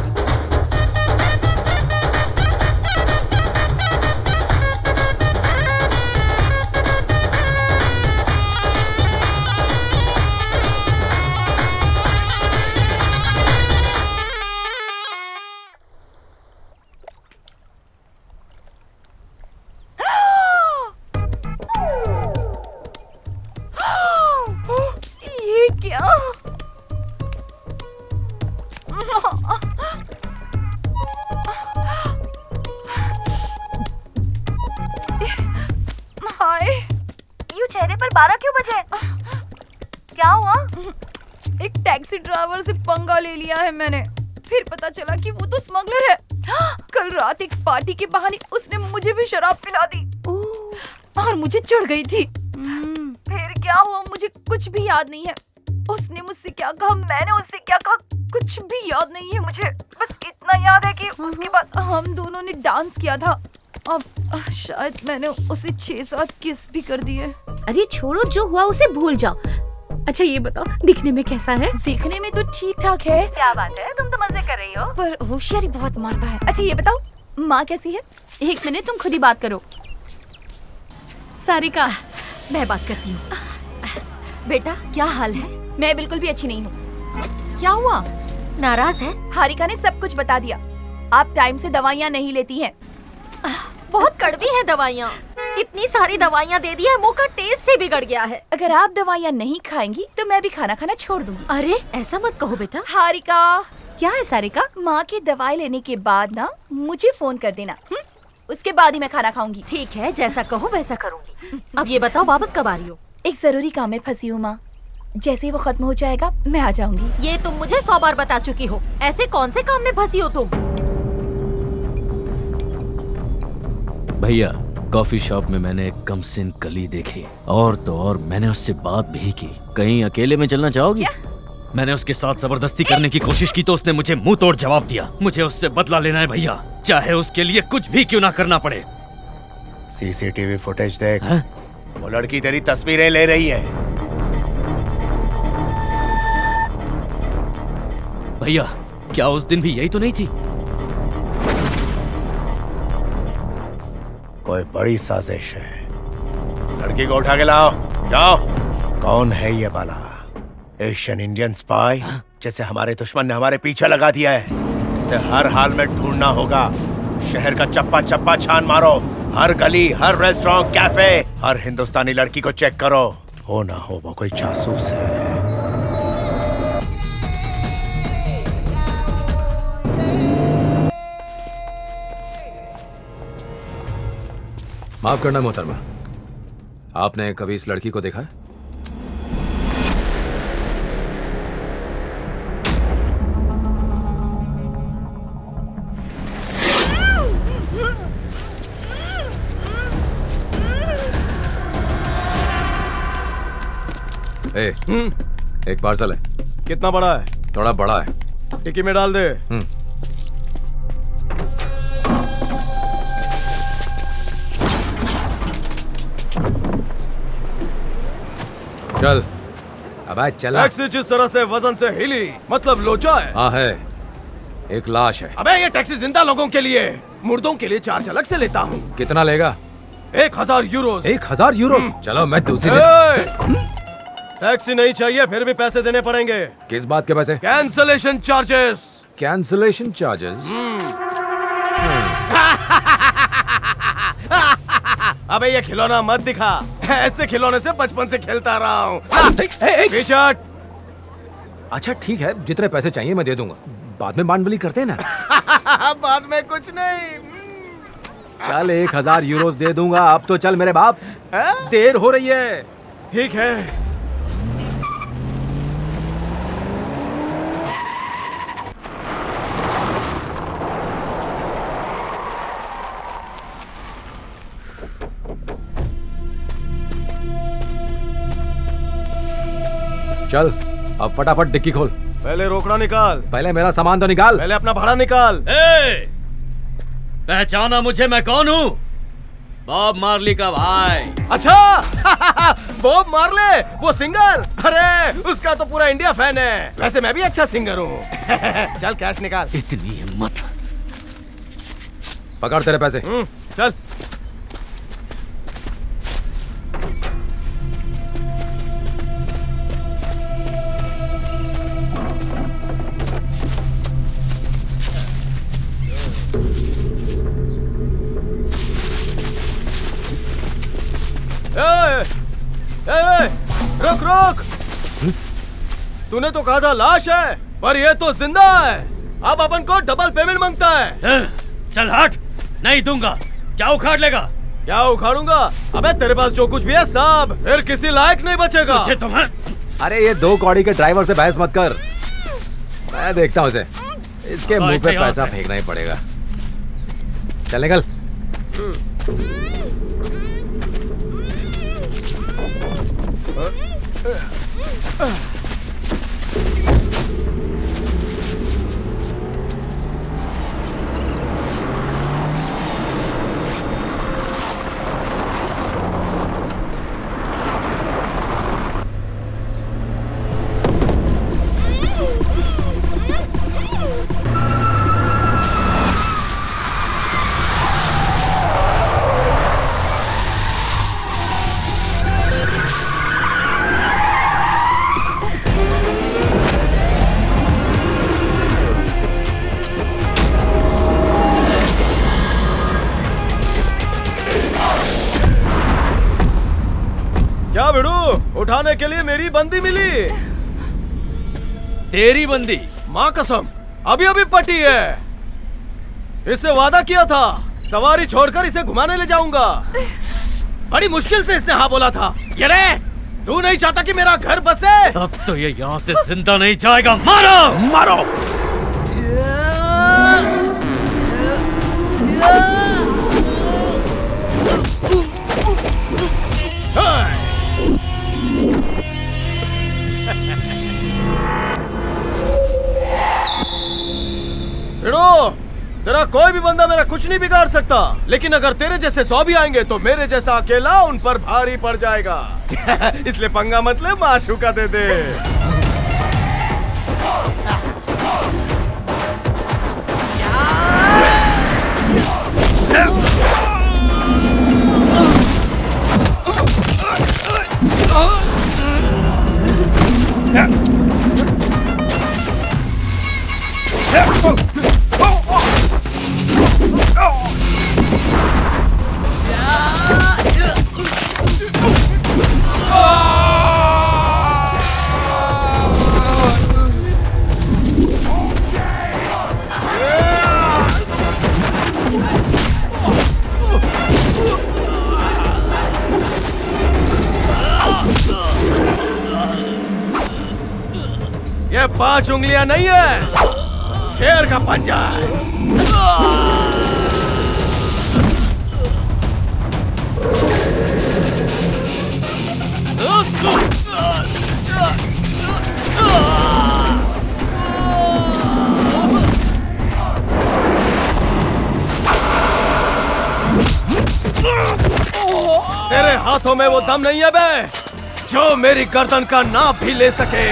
एक टैक्सी ड्राइवर से पंगा ले लिया है मैंने। फिर पता चला कि वो तो स्मगलर है। कल रात एक पार्टी के बहाने उसने मुझे भी शराब पिला दी और मुझे चढ़ गई थी। फिर क्या हुआ मुझे कुछ भी याद नहीं है। उसने मुझसे क्या कहा, मैंने उससे क्या कहा, कुछ भी याद नहीं है मुझे। बस इतना याद है कि उसके बाद हम दोनों ने डांस किया था। अब शायद मैंने उसे 6-7 किस भी कर दिए। अरे छोड़ो, जो हुआ उसे भूल जाओ। अच्छा ये बताओ, दिखने में कैसा है? दिखने में तो ठीक ठाक है। क्या बात है, तुम तो मजे कर रही हो। पर होशियारी बहुत मारता है। अच्छा ये बताओ, माँ कैसी है? एक मिनट, तुम खुद ही बात करो। सारिका, मैं बात करती हूँ। बेटा क्या हाल है? मैं बिल्कुल भी अच्छी नहीं हूँ। क्या हुआ? नाराज है? हारिका ने सब कुछ बता दिया। आप टाइम से दवाइयाँ नहीं लेती हैं। बहुत कड़वी है दवाइयाँ। इतनी सारी दवाइयाँ दे दी है, मुंह का टेस्ट ही बिगड़ गया है। अगर आप दवाइयाँ नहीं खाएंगी तो मैं भी खाना खाना छोड़ दूंगी। अरे ऐसा मत कहो बेटा। हारिका। क्या है सारिका? माँ की दवाई लेने के बाद ना मुझे फोन कर देना। उसके बाद ही मैं खाना खाऊंगी। ठीक है, जैसा कहो वैसा करूंगी। अब ये बताओ, वापस कब आ रही हो? एक जरूरी काम में फंसी हूँ माँ। जैसे ही वो खत्म हो जाएगा मैं आ जाऊंगी। ये तुम मुझे 100 बार बता चुकी हो। ऐसे कौन से काम में फंसी हो तुम? भैया, कॉफी शॉप में मैंने एक कमसिन कली देखी, और तो और मैंने उससे बात भी की। कहीं अकेले में चलना चाहोगी? मैंने उसके साथ जबरदस्ती करने की कोशिश की तो उसने मुझे मुंह तोड़ जवाब दिया। मुझे उससे बदला लेना है भैया, चाहे उसके लिए कुछ भी क्यों ना करना पड़े। सीसीटीवी फुटेज देख। वो लड़की तेरी तस्वीरें ले रही है। भैया, क्या उस दिन भी यही तो नहीं थी? कोई बड़ी साजिश है। लड़की को उठा के लाओ, जाओ। कौन है ये बाला? एशियन इंडियन स्पाई जैसे हमारे दुश्मन ने हमारे पीछे लगा दिया है। इसे हर हाल में ढूंढना होगा। शहर का चप्पा चप्पा छान मारो, हर गली, हर रेस्टोरेंट, कैफे, हर हिंदुस्तानी लड़की को चेक करो, हो ना हो वो कोई जासूस है। माफ करना मोहतरमा, आपने कभी इस लड़की को देखा है? एक पार्सल है। कितना बड़ा है? थोड़ा बड़ा है। टिक्की में डाल दे। चल अब चला। टैक्सी जिस तरह से वजन से हिली, मतलब लोचा है। हाँ है, एक लाश है। अबे ये टैक्सी जिंदा लोगों के लिए, मुर्दों के लिए चार्ज अलग से लेता हूँ। कितना लेगा? 1000 यूरो। 1000 यूरो? चलो मैं दूसरी टैक्सी नहीं चाहिए, फिर भी पैसे देने पड़ेंगे। किस बात के पैसे? Cancellation charges. Cancellation charges? अबे ये खिलौना मत दिखा, ऐसे खिलौने से बचपन से खेलता रहा हूँ। अच्छा ठीक है, जितने पैसे चाहिए मैं दे दूंगा, बाद में बांड करते हैं ना। बाद में कुछ नहीं। चल 1000 यूरोस दे दूंगा, अब तो चल मेरे बाप, देर हो रही है। ठीक है। चल अब फटाफट डिक्की खोल। पहले रोकड़ा निकाल। पहले मेरा सामान तो निकाल। पहले अपना भाड़ा निकाल। पहचाना मुझे मैं कौन हूँ? बॉब मार्ली का भाई। अच्छा बॉब मार्ले, वो सिंगर। अरे उसका तो पूरा इंडिया फैन है। वैसे मैं भी अच्छा सिंगर हूँ। चल कैश निकाल। इतनी हिम्मत। पकड़ तेरे पैसे। चल। रुक रुक, तूने तो कहा था लाश है, पर ये तो जिंदा है। अब अपन को डबल पेमेंट मांगता है। चल हट, नहीं दूंगा। क्या उखाड़ लेगा? क्या उखाड़ूंगा? अबे तेरे पास जो कुछ भी है सब, फिर किसी लायक नहीं बचेगा। अरे ये 2 कौड़ी के ड्राइवर से बहस मत कर, मैं देखता हूँ इसे। इसके मुंह पे पैसा फेंकना ही पड़ेगा। चल निकल। क्या भिड़ू, उठाने के लिए मेरी बंदी मिली। तेरी बंदी? माँ कसम, अभी अभी पटी है। इससे वादा किया था, सवारी छोड़कर इसे घुमाने ले जाऊंगा। बड़ी मुश्किल से इसने हाँ बोला था। ये रे, तू नहीं चाहता कि मेरा घर बसे? अब तो ये यहाँ से जिंदा नहीं जाएगा। मारो मारो। तेरा कोई भी बंदा मेरा कुछ नहीं बिगाड़ सकता, लेकिन अगर तेरे जैसे 100 भी आएंगे तो मेरे जैसा अकेला उन पर भारी पड़ जाएगा। इसलिए पंगा मत ले, माशूका दे दे। 5 उंगलियां नहीं है, शेर का पंजा है। तेरे हाथों में वो दम नहीं है बे, जो मेरी गर्दन का नाप भी ले सके।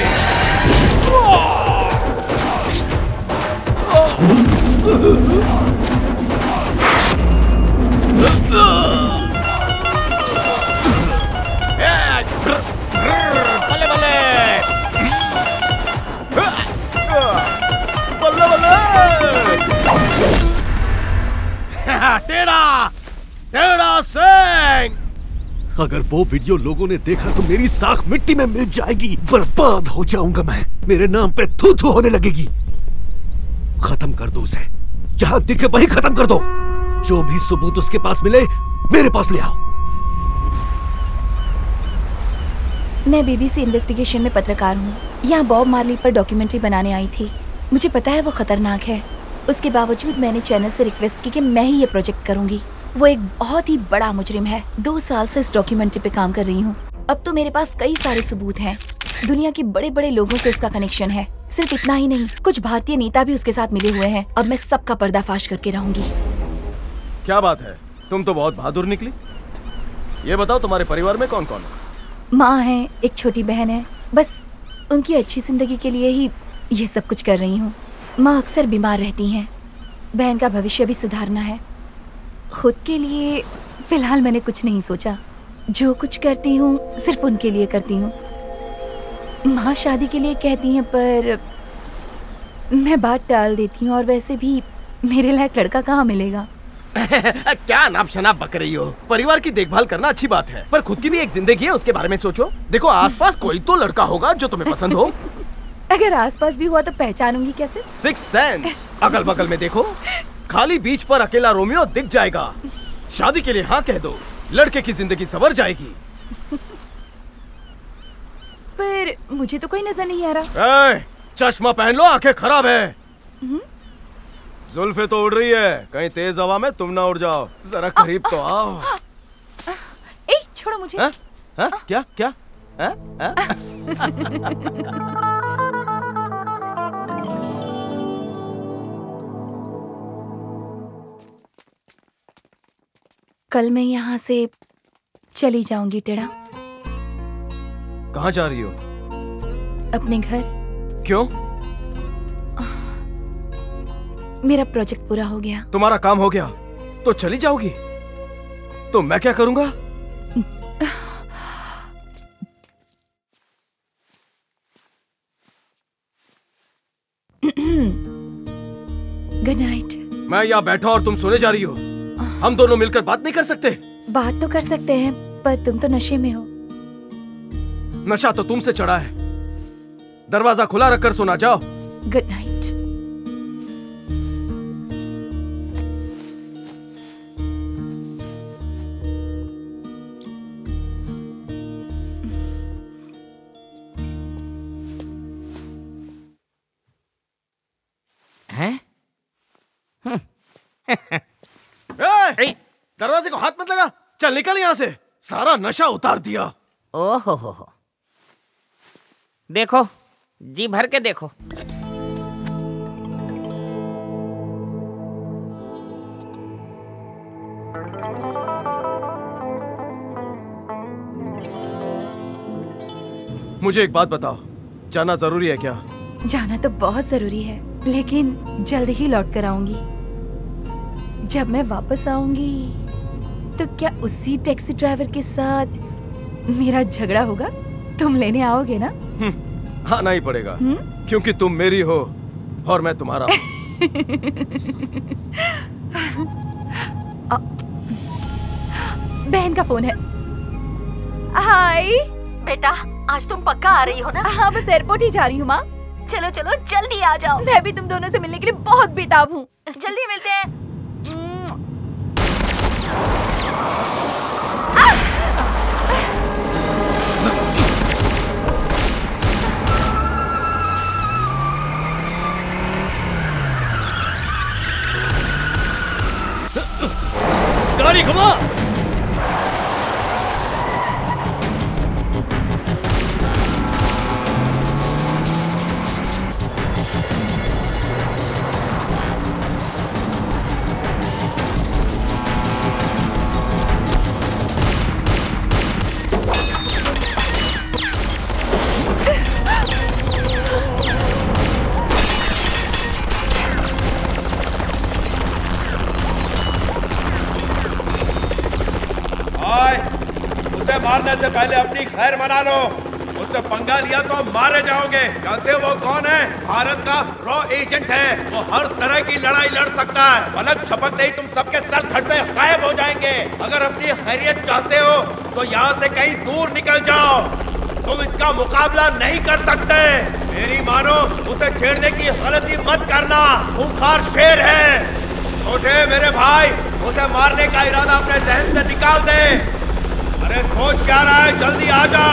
बल्ले बल्ले बल्ले बल्ले। टेढ़ा टेढ़ा सिंह। अगर वो वीडियो लोगों ने देखा तो मेरी साख मिट्टी में मिल जाएगी, बर्बाद हो जाऊंगा मैं, मेरे नाम पे थू थू होने लगेगी। खत्म कर दो उसे, जहां दिखे वहीं खत्म कर दो। जो भी सबूत उसके पास मिले मेरे पास ले आओ। मैं बीबीसी इन्वेस्टिगेशन में पत्रकार हूँ। यहाँ बॉब मार्ली पर डॉक्यूमेंट्री बनाने आई थी। मुझे पता है वो खतरनाक है, उसके बावजूद मैंने चैनल से रिक्वेस्ट की कि मैं ही ये प्रोजेक्ट करूंगी। वो एक बहुत ही बड़ा मुजरिम है। 2 साल से इस डॉक्यूमेंट्री पे काम कर रही हूँ। अब तो मेरे पास कई सारे सबूत हैं। दुनिया के बड़े बड़े लोगों से इसका कनेक्शन है। सिर्फ इतना ही नहीं, कुछ भारतीय नेता भी उसके साथ मिले हुए हैं। अब मैं सबका पर्दाफाश करके रहूंगी। क्या बात है, तुम तो बहुत बहादुर निकली। ये बताओ तुम्हारे परिवार में कौन कौन है? माँ है, एक छोटी बहन है। बस उनकी अच्छी जिंदगी के लिए ही ये सब कुछ कर रही हूँ। माँ अक्सर बीमार रहती हैं। बहन का भविष्य भी सुधारना है। खुद के लिए फिलहाल मैंने कुछ नहीं सोचा। जो कुछ करती हूँ सिर्फ उनके लिए करती हूँ। माँ शादी के लिए कहती हैं पर मैं बात टाल देती हूँ, और वैसे भी मेरे लायक लड़का कहाँ मिलेगा। क्या नाप शनाप बक रही हो। परिवार की देखभाल करना अच्छी बात है, पर खुद की भी एक जिंदगी है, उसके बारे में सोचो। देखो आसपास कोई तो लड़का होगा जो तुम्हें पसंद हो। अगर आसपास भी हुआ तो पहचानूंगी कैसे? 6th sense. अगल बगल में देखो, खाली बीच पर अकेला रोमियो दिख जाएगा। शादी के लिए हाँ कह दो, लड़के की जिंदगी संवर जाएगी। पर मुझे तो कोई नजर नहीं आ रहा। चश्मा पहन लो, आंखें खराब है। जुल्फे तो उड़ रही है, कहीं तेज हवा में तुम ना उड़ जाओ। जरा करीब तो आओ। ए, छोड़ो मुझे। हा? हा? क्या क्या? हा? हा? कल मैं यहाँ से चली जाऊंगी टेढ़ा। कहाँ जा रही हो? अपने घर। क्यों? मेरा प्रोजेक्ट पूरा हो गया। तुम्हारा काम हो गया तो चली जाओगी? तो मैं क्या करूंगा? Good night. मैं यहाँ बैठा और तुम सोने जा रही हो। हम दोनों मिलकर बात नहीं कर सकते? बात तो कर सकते हैं, पर तुम तो नशे में हो। नशा तो तुमसे चढ़ा है। दरवाजा खुला रखकर सोना जाओ। Good night. हैं? दरवाजे को हाथ मत लगा। चल निकल यहाँ से, सारा नशा उतार दिया। ओहो हो। देखो, जी भर के देखो। मुझे एक बात बताओ, जाना जरूरी है क्या? जाना तो बहुत जरूरी है, लेकिन जल्द ही लौट कर आऊंगी। जब मैं वापस आऊंगी तो क्या उसी टैक्सी ड्राइवर के साथ मेरा झगड़ा होगा? तुम लेने आओगे ना? आना ही पड़ेगा, क्योंकि तुम मेरी हो और मैं तुम्हारा हूँ। बहन का फोन है। हाय बेटा, आज तुम पक्का आ रही हो ना? हाँ, बस एयरपोर्ट ही जा रही हूँ माँ। चलो चलो जल्दी आ जाओ। मैं भी तुम दोनों से मिलने के लिए बहुत बेताब हूँ। जल्दी मिलते हैं। घुमा। मारने से पहले अपनी खैर मना लो। उससे पंगा लिया तो मारे जाओगे। जानते हो वो कौन है? भारत का रॉ एजेंट है। वो हर तरह की लड़ाई लड़ सकता है। पलक झपकते ही तुम सबके सर धड़ से गायब हो जाएंगे। अगर अपनी खैरियत चाहते हो तो यहाँ से कहीं दूर निकल जाओ। तुम इसका मुकाबला नहीं कर सकते। मेरी मानो, उसे छेड़ने की गलती मत करना। खूंखार शेर है। छोटे मेरे भाई, उसे मारने का इरादा अपने जहन से निकाल दे। अरे सोच क्या रहा है? जल्दी आ जा।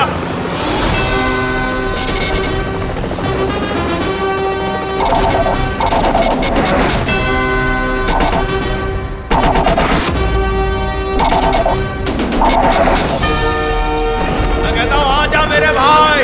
मैं कहता हूँ आ जा मेरे भाई।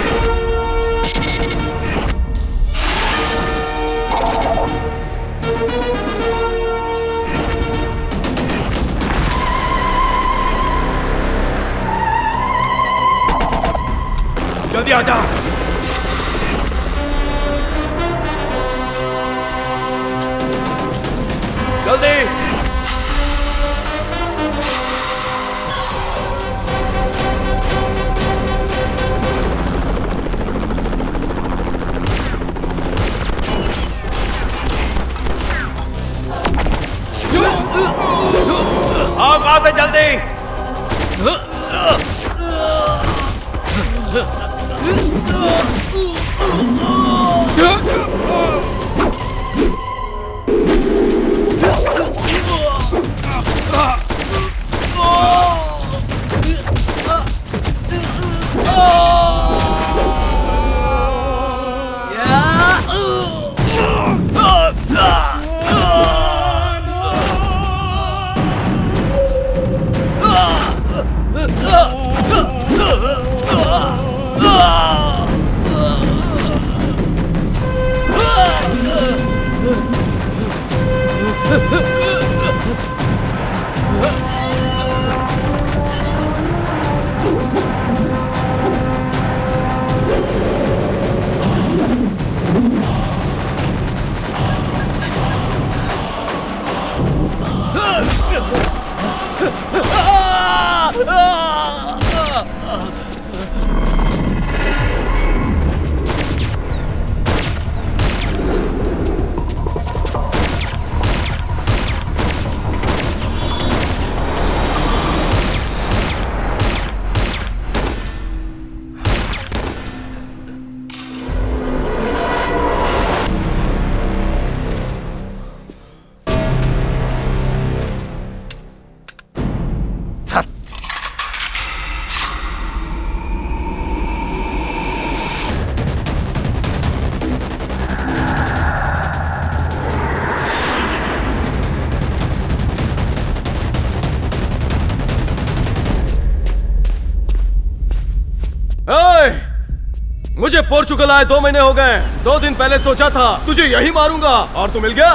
जल्दी आ जा। जल्दी। आओ वहां से जल्दी। मुझे पोर्चुगल आए 2 महीने हो गए। 2 दिन पहले सोचा था तुझे यही मारूंगा और तू मिल गया।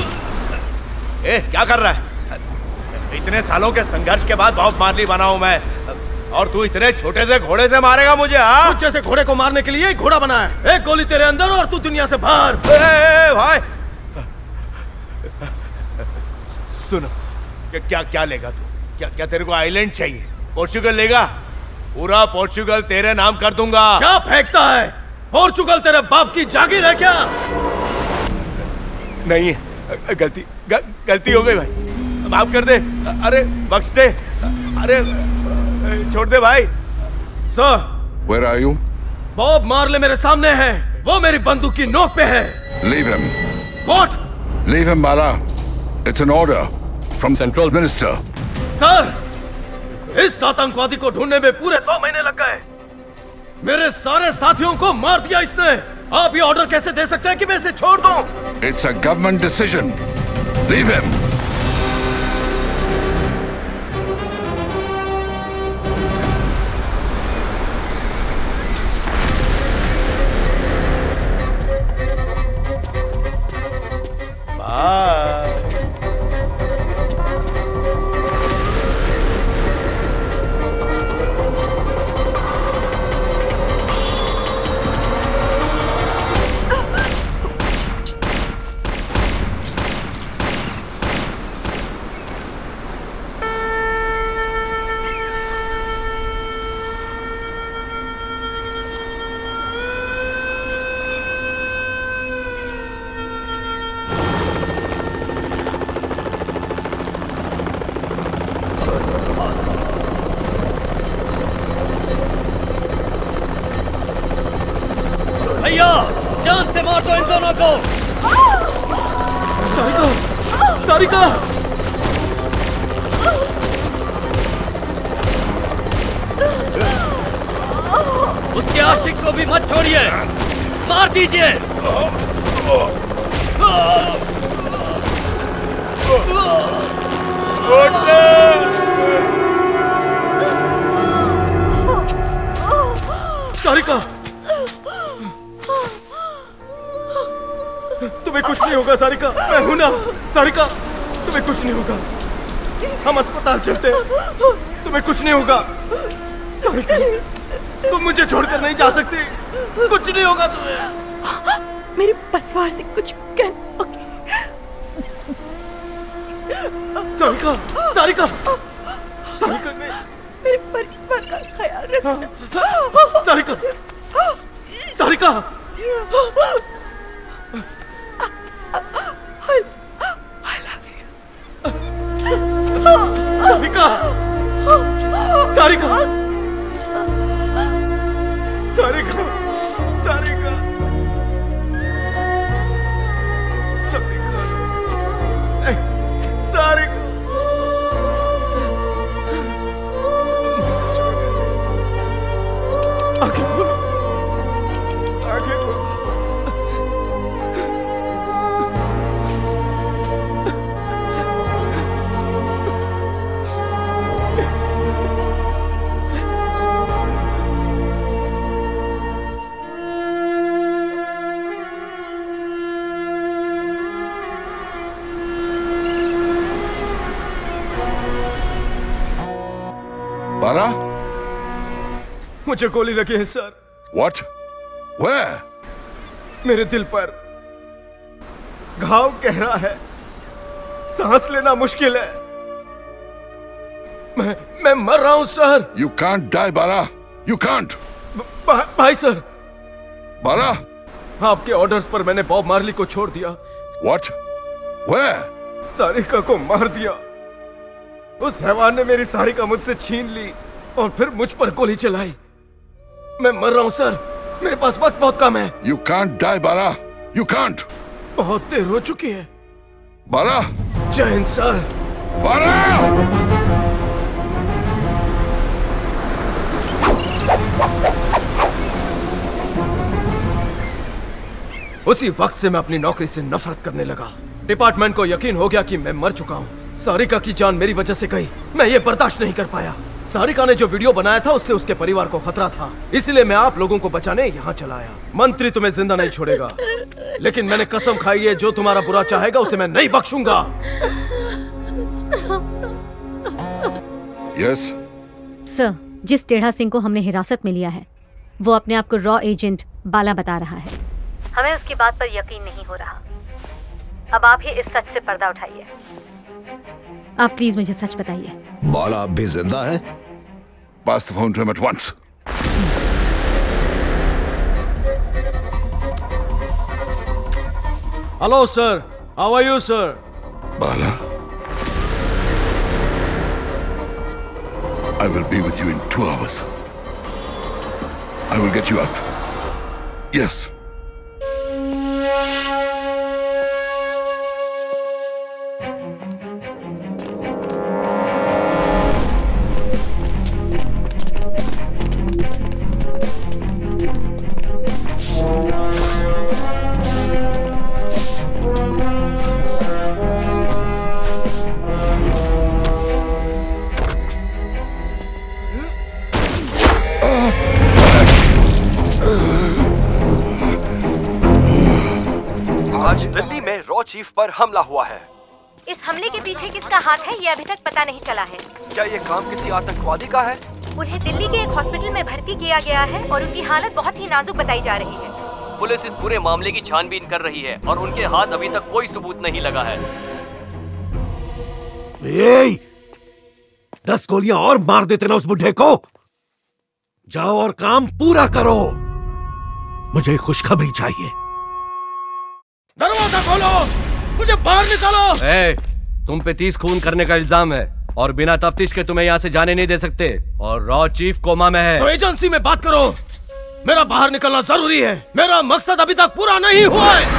क्या कर रहा है? इतने सालों के संघर्ष के बाद बहुत मार्ली बना हूं मैं, और तू इतने छोटे से घोड़े से मारेगा मुझे? हाँ, तुझ जैसे घोड़े को मारने के लिए घोड़ा बना है। एक गोली तेरे अंदर और तू दुनिया से बाहर। भाई सुनो, क्या क्या लेगा तू? क्या तेरे को आइलैंड चाहिए? पोर्चुगल लेगा? पूरा पोर्चुगल तेरे नाम कर दूंगा। क्या फेंकता है? पोर्चुगल तेरे बाप की जागीर है क्या? नहीं, गलती हो गई भाई, माफ कर दे। अरे बख्श दे। अरे छोड़ दे भाई। Sir, Where are you? Bob Marley मेरे सामने है। वो मेरी बंदूक की नोक पे है। Leave him. What? Leave him, Bala. It's an order from Central Minister. Sir, इस आतंकवादी को ढूंढने में पूरे 2 महीने लग गए। मेरे सारे साथियों को मार दिया इसने। आप ये ऑर्डर कैसे दे सकते हैं कि मैं इसे छोड़ दूं? It's a government decision. Leave him. Bye. भैया जान से मार दो इन दोनों को। सारिका, सारिका। उसके आशिक को भी मत छोड़िए, मार दीजिए। सारिका, तुम्हें कुछ नहीं होगा सारिका, मैं हूं ना। सारिका, तुम्हें कुछ नहीं होगा, हम अस्पताल चलते हैं, तुम्हें कुछ नहीं होगा। सारिका, तुम मुझे छोड़कर नहीं जा सकती, कुछ नहीं होगा तुम्हें। मेरे परिवार से कुछ कहना। सारिका, सारिका, सारिका नहीं, मेरे परिवार का ख्याल रखना। सारिका, सारिका, सारिका, सारिका, सारिका, सारिका, सारिका, सारिका, आगे बोलो, आगे बोलो। बारा? मुझे गोली लगी है सर। What? Where? मेरे दिल पर घाव गहरा है, सांस लेना मुश्किल है, मैं मर रहा हूं sir. You can't die, Bara. You can't. भाई सर। बारा? आपके ऑर्डर्स पर मैंने बॉब मार्ली को छोड़ दिया। What? Where? सारिका को मार दिया। उस हैवान ने मेरी सारिका मुझसे छीन ली और फिर मुझ पर गोली चलाई। मैं मर रहा हूं सर, मेरे पास वक्त बहुत कम है। You can't die, Bara. You can't. बहुत देर हो चुकी है। बारा? जय हिंद सर। बारा! उसी वक्त से मैं अपनी नौकरी से नफरत करने लगा। डिपार्टमेंट को यकीन हो गया कि मैं मर चुका हूँ। सारिका की जान मेरी वजह से गई, मैं ये बर्दाश्त नहीं कर पाया। सारिका ने जो वीडियो बनाया था उससे उसके परिवार को खतरा था, इसलिए मैं आप लोगों को बचाने यहाँ चला आया। मंत्री तुम्हें जिंदा नहीं छोड़ेगा, लेकिन मैंने कसम खाई है जो तुम्हारा बुरा चाहेगा उसे मैं नहीं बख्शूंगा। Yes? सर, जिस टेढ़ा सिंह को हमने हिरासत में लिया है वो अपने आप को रॉ एजेंट बाला बता रहा है। हमें उसकी बात पर यकीन नहीं हो रहा। अब आप ही इस सच से पर्दा उठाइए। आप प्लीज मुझे सच बताइए। बाला अब भी जिंदा है? Pass the phone to him at once. Hello, sir. How are you, sir? Bala? I will be with you in 2 hours. I will get you out. Yes. रॉ चीफ पर हमला हुआ है। इस हमले के पीछे किसका हाथ है ये अभी तक पता नहीं चला है। क्या ये काम किसी आतंकवादी का है? उन्हें दिल्ली के एक हॉस्पिटल में भर्ती किया गया है और उनकी हालत बहुत ही नाजुक बताई जा रही है। पुलिस इस पूरे मामले की छानबीन कर रही है और उनके हाथ अभी तक कोई सबूत नहीं लगा है। 10 गोलियां और मार देते ना उस बुढ़े को। जाओ और काम पूरा करो। मुझे खुशखबरी चाहिए। दरवाजा खोलो, मुझे बाहर निकालो। तुम पे 30 खून करने का इल्जाम है और बिना तफ्तीश के तुम्हें यहाँ से जाने नहीं दे सकते और रॉ चीफ कोमा में है। तो एजेंसी में बात करो। मेरा बाहर निकलना जरूरी है। मेरा मकसद अभी तक पूरा नहीं हुआ है।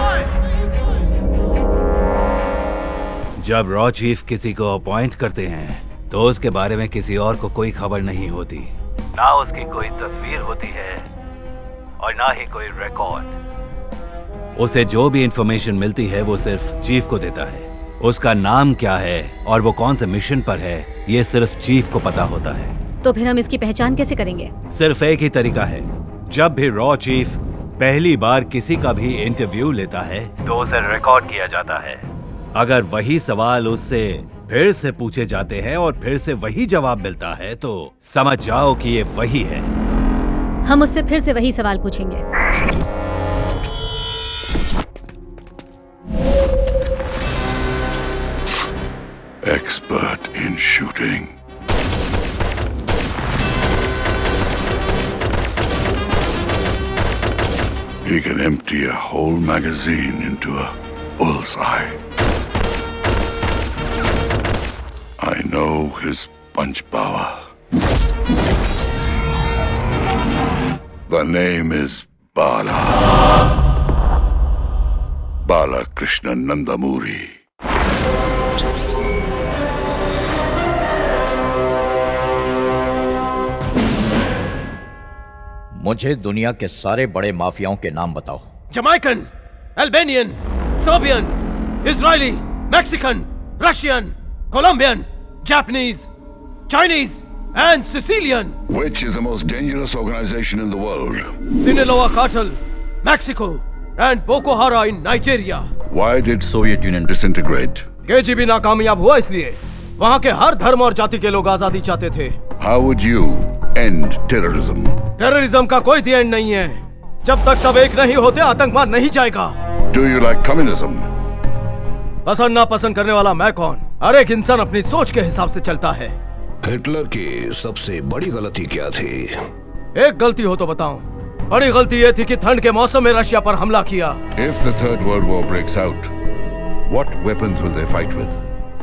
जब रॉ चीफ किसी को अपॉइंट करते हैं तो उसके बारे में किसी और को कोई खबर नहीं होती, ना उसकी कोई तस्वीर होती है और ना ही कोई रिकॉर्ड। उसे जो भी इंफॉर्मेशन मिलती है वो सिर्फ चीफ को देता है। उसका नाम क्या है और वो कौन से मिशन पर है ये सिर्फ चीफ को पता होता है। तो फिर हम इसकी पहचान कैसे करेंगे? सिर्फ एक ही तरीका है। जब भी रॉ चीफ पहली बार किसी का भी इंटरव्यू लेता है तो उसे रिकॉर्ड किया जाता है। अगर वही सवाल उससे फिर से पूछे जाते हैं और फिर से वही जवाब मिलता है तो समझ जाओ कि ये वही है। हम उससे फिर से वही सवाल पूछेंगे। Expert in shooting. He can empty a whole magazine into a bullseye. I know his punch power. The name is Bala. Bala Krishna Nandamuri. मुझे दुनिया के सारे बड़े माफियाओं के नाम बताओ। Jamaican, Albanian, Serbian, Israeli, Mexican, Russian, Colombian, Japanese, Chinese and Sicilian. Which is the most dangerous organization in the world? Sinaloa cartel, Mexico, and Boko Haram in Nigeria. Why did Soviet Union disintegrate? KGB नाकामयाब हुआ इसलिए। वहाँ के हर धर्म और जाति के लोग आजादी चाहते थे। How would you end terrorism? Terrorism का कोई दी एंड नहीं है। जब तक सब एक नहीं होते आतंकवाद नहीं जाएगा। Do you like communism? पसंद ना पसंद करने वाला मैं कौन? हर एक इंसान अपनी सोच के हिसाब से चलता है। हिटलर की सबसे बड़ी गलती क्या थी? एक गलती हो तो बताऊं। बड़ी गलती ये थी कि ठंड के मौसम में रशिया पर हमला किया। If the Third World War breaks out, what weapons will they fight with?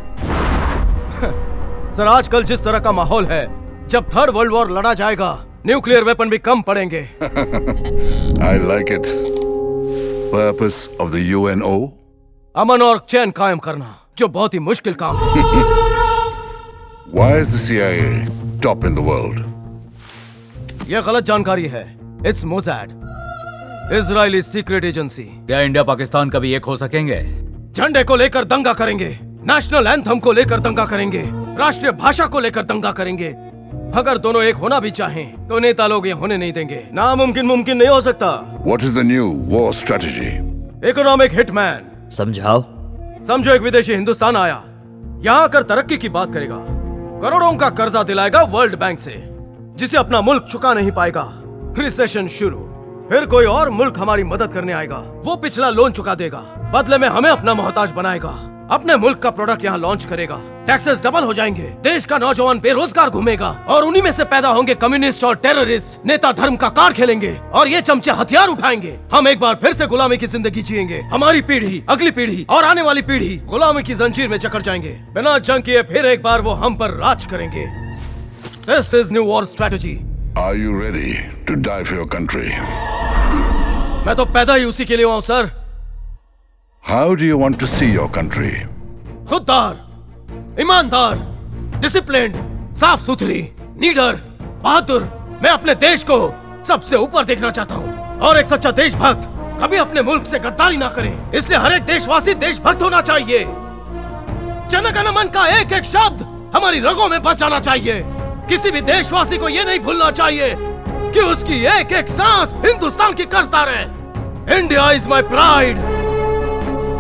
Sir आजकल जिस तरह का माहौल है, जब थर्ड वर्ल्ड वॉर लड़ा जाएगा न्यूक्लियर वेपन भी कम पड़ेंगे। I like it. Purpose of the UNO? अमन और चैन कायम करना, जो बहुत ही मुश्किल काम है। Why is the CIA top in the world? यह गलत जानकारी है। It's Mossad, Israeli secret agency. क्या इंडिया पाकिस्तान कभी एक हो सकेंगे? झंडे को लेकर दंगा करेंगे, नेशनल एंथम को लेकर दंगा करेंगे, राष्ट्रीय भाषा को लेकर दंगा करेंगे। अगर दोनों एक होना भी चाहें, तो नेता लोग ये होने नहीं देंगे। नामुमकिन मुमकिन नहीं हो सकता। What is the new war strategy? Economic hitman. समझाओ। समझो एक विदेशी हिंदुस्तान आया, यहाँ आकर तरक्की की बात करेगा, करोड़ों का कर्जा दिलाएगा वर्ल्ड बैंक से, जिसे अपना मुल्क चुका नहीं पाएगा। रिसेशन शुरू, फिर कोई और मुल्क हमारी मदद करने आएगा, वो पिछला लोन चुका देगा, बदले में हमें अपना मोहताज बनाएगा, अपने मुल्क का प्रोडक्ट यहाँ लॉन्च करेगा, टैक्सेस डबल हो जाएंगे, देश का नौजवान बेरोजगार घूमेगा और उन्हीं में से पैदा होंगे कम्युनिस्ट और टेररिस्ट। नेता धर्म का कार्ड खेलेंगे और ये चमचे हथियार उठाएंगे। हम एक बार फिर से गुलामी की जिंदगी जिएंगे। हमारी पीढ़ी, अगली पीढ़ी और आने वाली पीढ़ी गुलामी की जंजीर में जकड़ जाएंगे। बिना जंग किए फिर एक बार वो हम पर राज करेंगे। This is new war strategy. Are you ready to die for your country? मैं तो पैदा ही उसी के लिए हुआ हूँ sir. How do you want to see your country? खुददार, ईमानदार, डिसिप्लिन्ड, साफ सुथरी, नीडर, बहादुर। मैं अपने देश को सबसे ऊपर देखना चाहता हूँ और एक सच्चा देशभक्त कभी अपने मुल्क से गद्दारी ना करे। इसलिए हर एक देशवासी देशभक्त होना चाहिए। जन गण मन का एक एक शब्द हमारी रगों में बस जाना चाहिए। किसी भी देशवासी को ये नहीं भूलना चाहिए कि उसकी एक एक सांस हिंदुस्तान की कर्जदार है। India is my pride.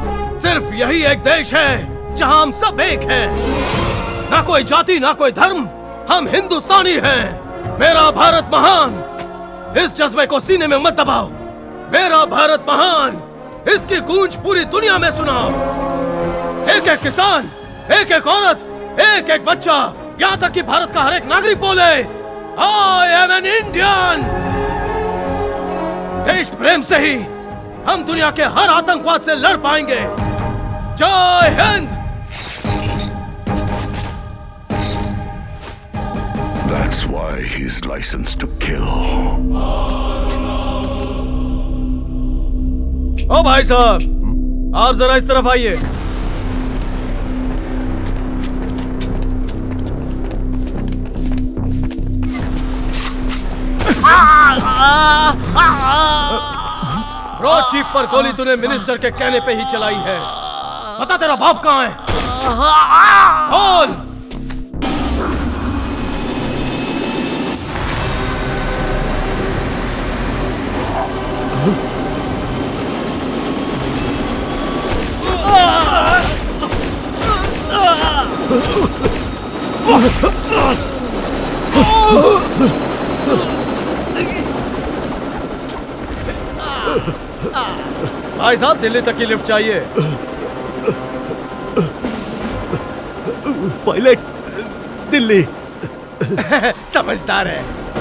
सिर्फ यही एक देश है जहां हम सब एक हैं। ना कोई जाति, ना कोई धर्म, हम हिंदुस्तानी हैं। मेरा भारत महान, इस जज्बे को सीने में मत दबाओ। मेरा भारत महान, इसकी गूंज पूरी दुनिया में सुनाओ। एक एक किसान, एक एक औरत, एक एक बच्चा, यहाँ तक कि भारत का हर एक नागरिक बोले, I am an Indian। देश प्रेम से ही हम दुनिया के हर आतंकवाद से लड़ पाएंगे। जय Hind. That's why he's licensed to kill. ओ भाई साहब, आप जरा इस तरफ आइए। रॉ चीफ पर गोली तूने मिनिस्टर के कहने पे ही चलाई है। बता तेरा बाप कहाँ है? बोल। भाई साहब, दिल्ली तक की लिफ्ट चाहिए। पायलट, दिल्ली। समझदार है।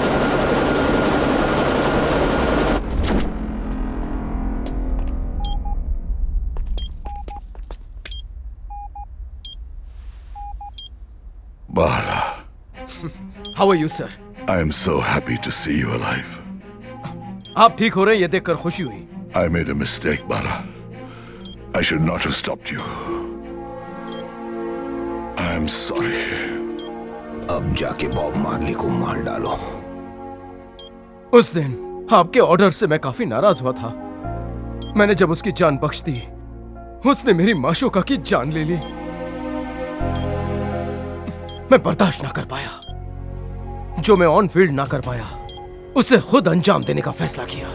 Bala, How are you, sir? I am so happy to see you alive. आप ठीक हो रहे हैं, ये देखकर खुशी हुई। I made a mistake, Bala. I should not have stopped you. I am sorry. अब जाके बॉब मार्ली को मार डालो। उस दिन आपके ऑर्डर से मैं काफी नाराज हुआ था। मैंने जब उसकी जान बख्श दी, उसने मेरी माशूका की जान ले ली। मैं बर्दाश्त ना कर पाया। जो मैं ऑन फील्ड ना कर पाया, उसे खुद अंजाम देने का फैसला किया।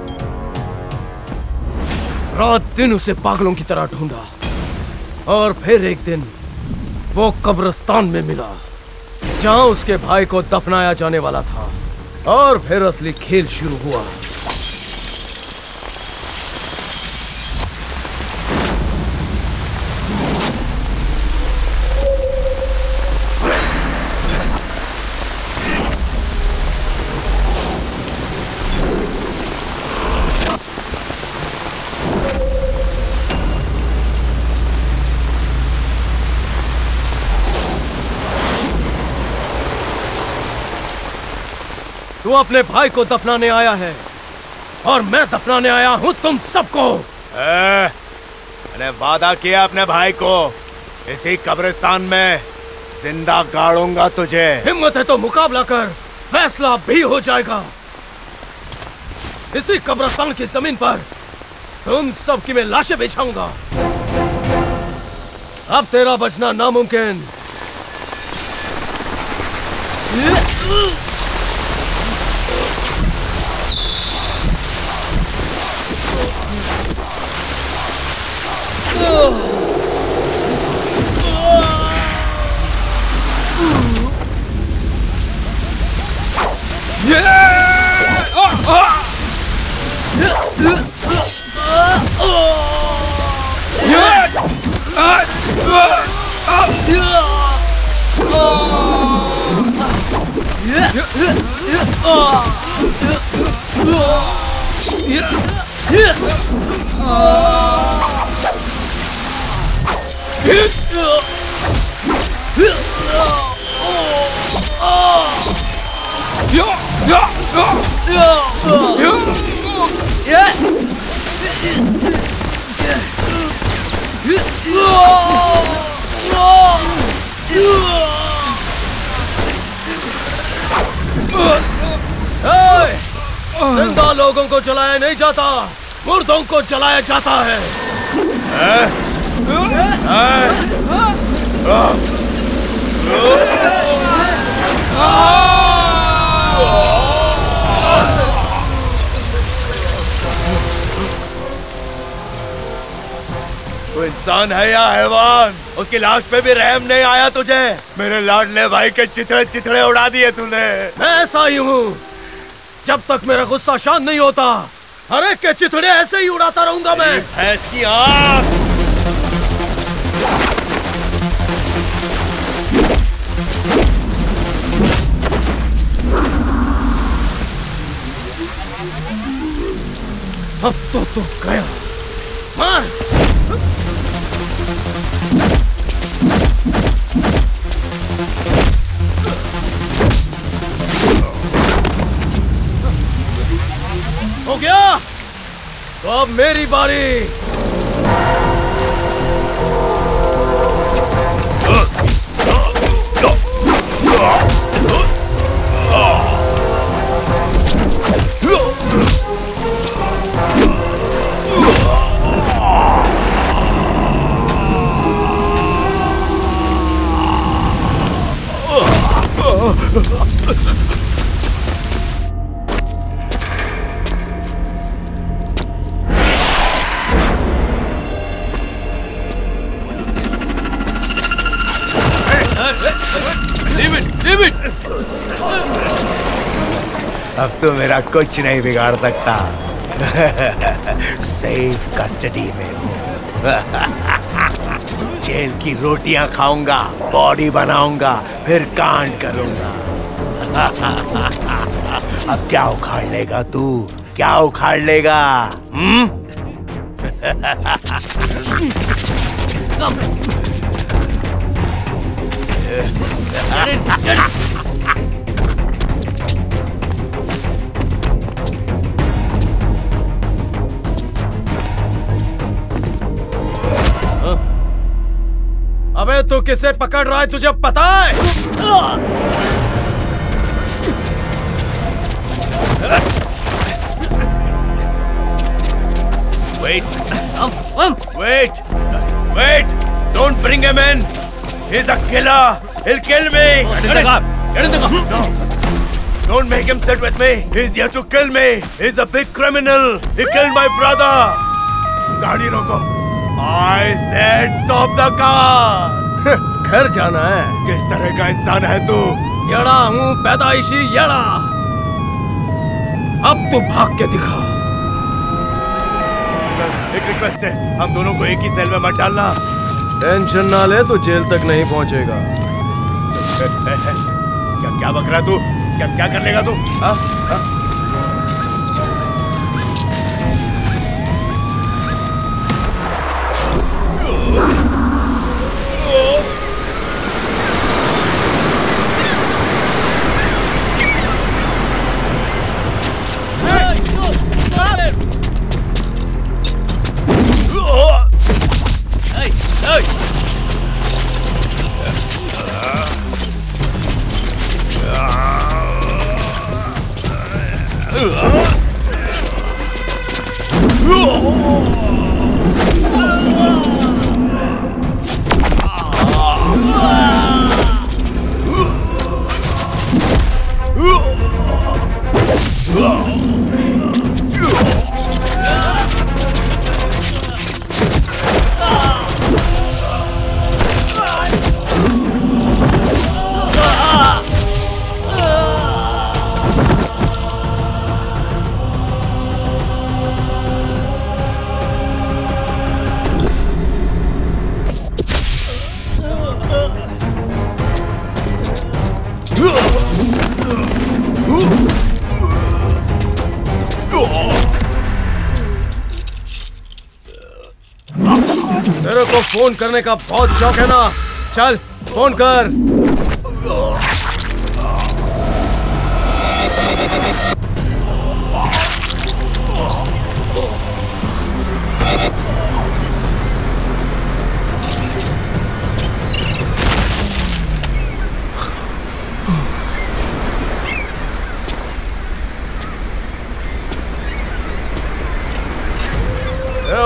रात दिन उसे पागलों की तरह ढूंढा और फिर एक दिन वो कब्रिस्तान में मिला, जहां उसके भाई को दफनाया जाने वाला था। और फिर असली खेल शुरू हुआ। तू अपने भाई को दफनाने आया है और मैं दफनाने आया हूं तुम सबको। मैंने वादा किया अपने भाई को, इसी कब्रिस्तान में जिंदा गाड़ूंगा तुझे। हिम्मत है तो मुकाबला कर, फैसला भी हो जाएगा। इसी कब्रिस्तान की जमीन पर तुम सब की मैं लाशें बिछाऊंगा। अब तेरा बचना नामुमकिन। जिंदा लोगों को जलाया नहीं जाता, मुर्दों को जलाया जाता है। तू इंसान है या हैवान? उसकी लाश पे भी रहम नहीं आया तुझे? मेरे लाडले भाई के चिथड़े चिथड़े उड़ा दिए तूने। मैं ऐसा ही हूँ, जब तक मेरा गुस्सा शांत नहीं होता हर एक के चिथड़े ऐसे ही उड़ाता रहूंगा मैं। भैंस की आँख। अब तो गया। मार। हो गया, तो अब मेरी बारी। अब तो मेरा कुछ नहीं बिगाड़ सकता। सेफ कस्टडी में हूँ। जेल की रोटियां खाऊंगा, बॉडी बनाऊंगा, फिर कांड करूंगा। अब क्या उखाड़ लेगा तू? क्या उखाड़ लेगा? अबे तू किसे पकड़ रहा है, तुझे पता है? Wait! Don't bring him in! He's a killer! He'll kill me! No! Don't make him sit with me! He's here to kill me! He's a big criminal! He killed my brother! गाड़ी रोको! I said stop the car! घर जाना है? किस तरह का इंसान है तू? येड़ा हूँ, पैदाइशी येड़ा। अब तू भाग के दिखा। एक रिक्वेस्ट है, हम दोनों को एक ही सेल में मत डालना। टेंशन ना ले, तू जेल तक नहीं पहुंचेगा। क्या बक रहा तू? क्या कर लेगा तू? तेरे को फोन करने का बहुत शौक है ना? चल फोन कर।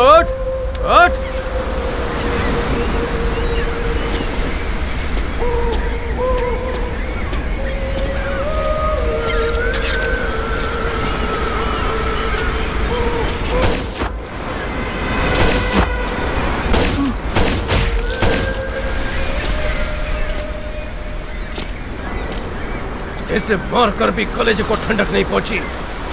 उठ! इसे मारकर भी कलेजे को ठंडक नहीं पहुंची।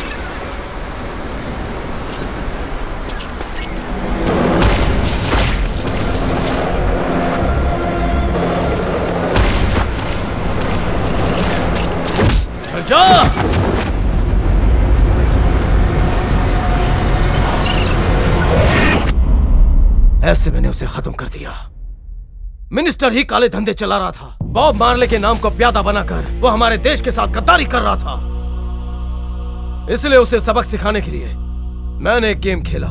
चल जा। ऐसे मैंने उसे खत्म कर दिया। मिनिस्टर ही काले धंधे चला रहा था। बॉब मार्ले के नाम को प्यादा बनाकर वो हमारे देश के साथ गद्दारी कर रहा था। इसलिए उसे सबक सिखाने के लिए मैंने एक गेम खेला।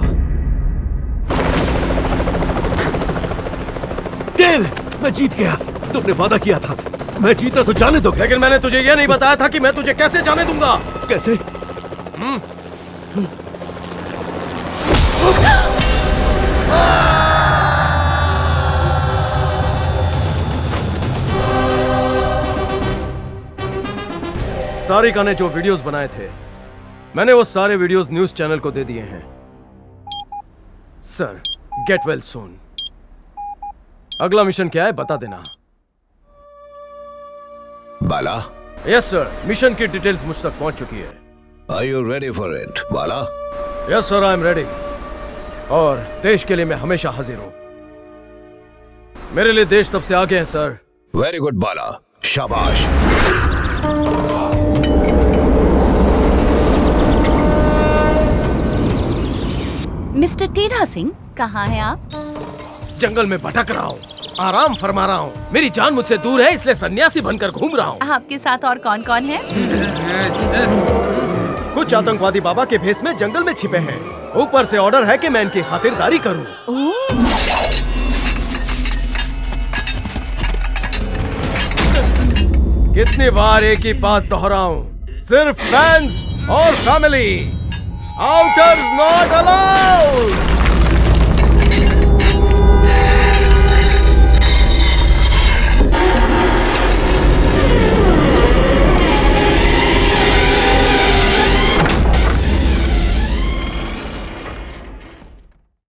डेल, मैं जीत गया। तुमने वादा किया था, मैं जीता तो जाने दोगे। लेकिन मैंने तुझे यह नहीं बताया था कि मैं तुझे कैसे जाने दूंगा। कैसे? सारिका ने जो वीडियोस बनाए थे, मैंने वो सारे वीडियोस न्यूज चैनल को दे दिए हैं। Sir, get well soon. अगला मिशन क्या है बता देना। बाला? यस सर, मिशन की डिटेल्स मुझ तक पहुंच चुकी है। Are you ready for it, Bala? Yes sir, I am ready. और देश के लिए मैं हमेशा हाजिर हूं। मेरे लिए देश सबसे आगे है सर। वेरी गुड बाला, शाबाश। मिस्टर टेढ़ा सिंह, कहाँ हैं आप? जंगल में भटक रहा हूँ, आराम फरमा रहा हूँ। मेरी जान मुझसे दूर है, इसलिए सन्यासी बनकर घूम रहा हूँ। आपके साथ और कौन कौन है? कुछ आतंकवादी बाबा के भेष में जंगल में छिपे हैं। ऊपर से ऑर्डर है कि मैं इनकी खातिरदारी करूँ। कितनी बार एक ही बात दोहराऊं, सिर्फ फैंस और फैमिली, आउटर्स नॉट अलाउड।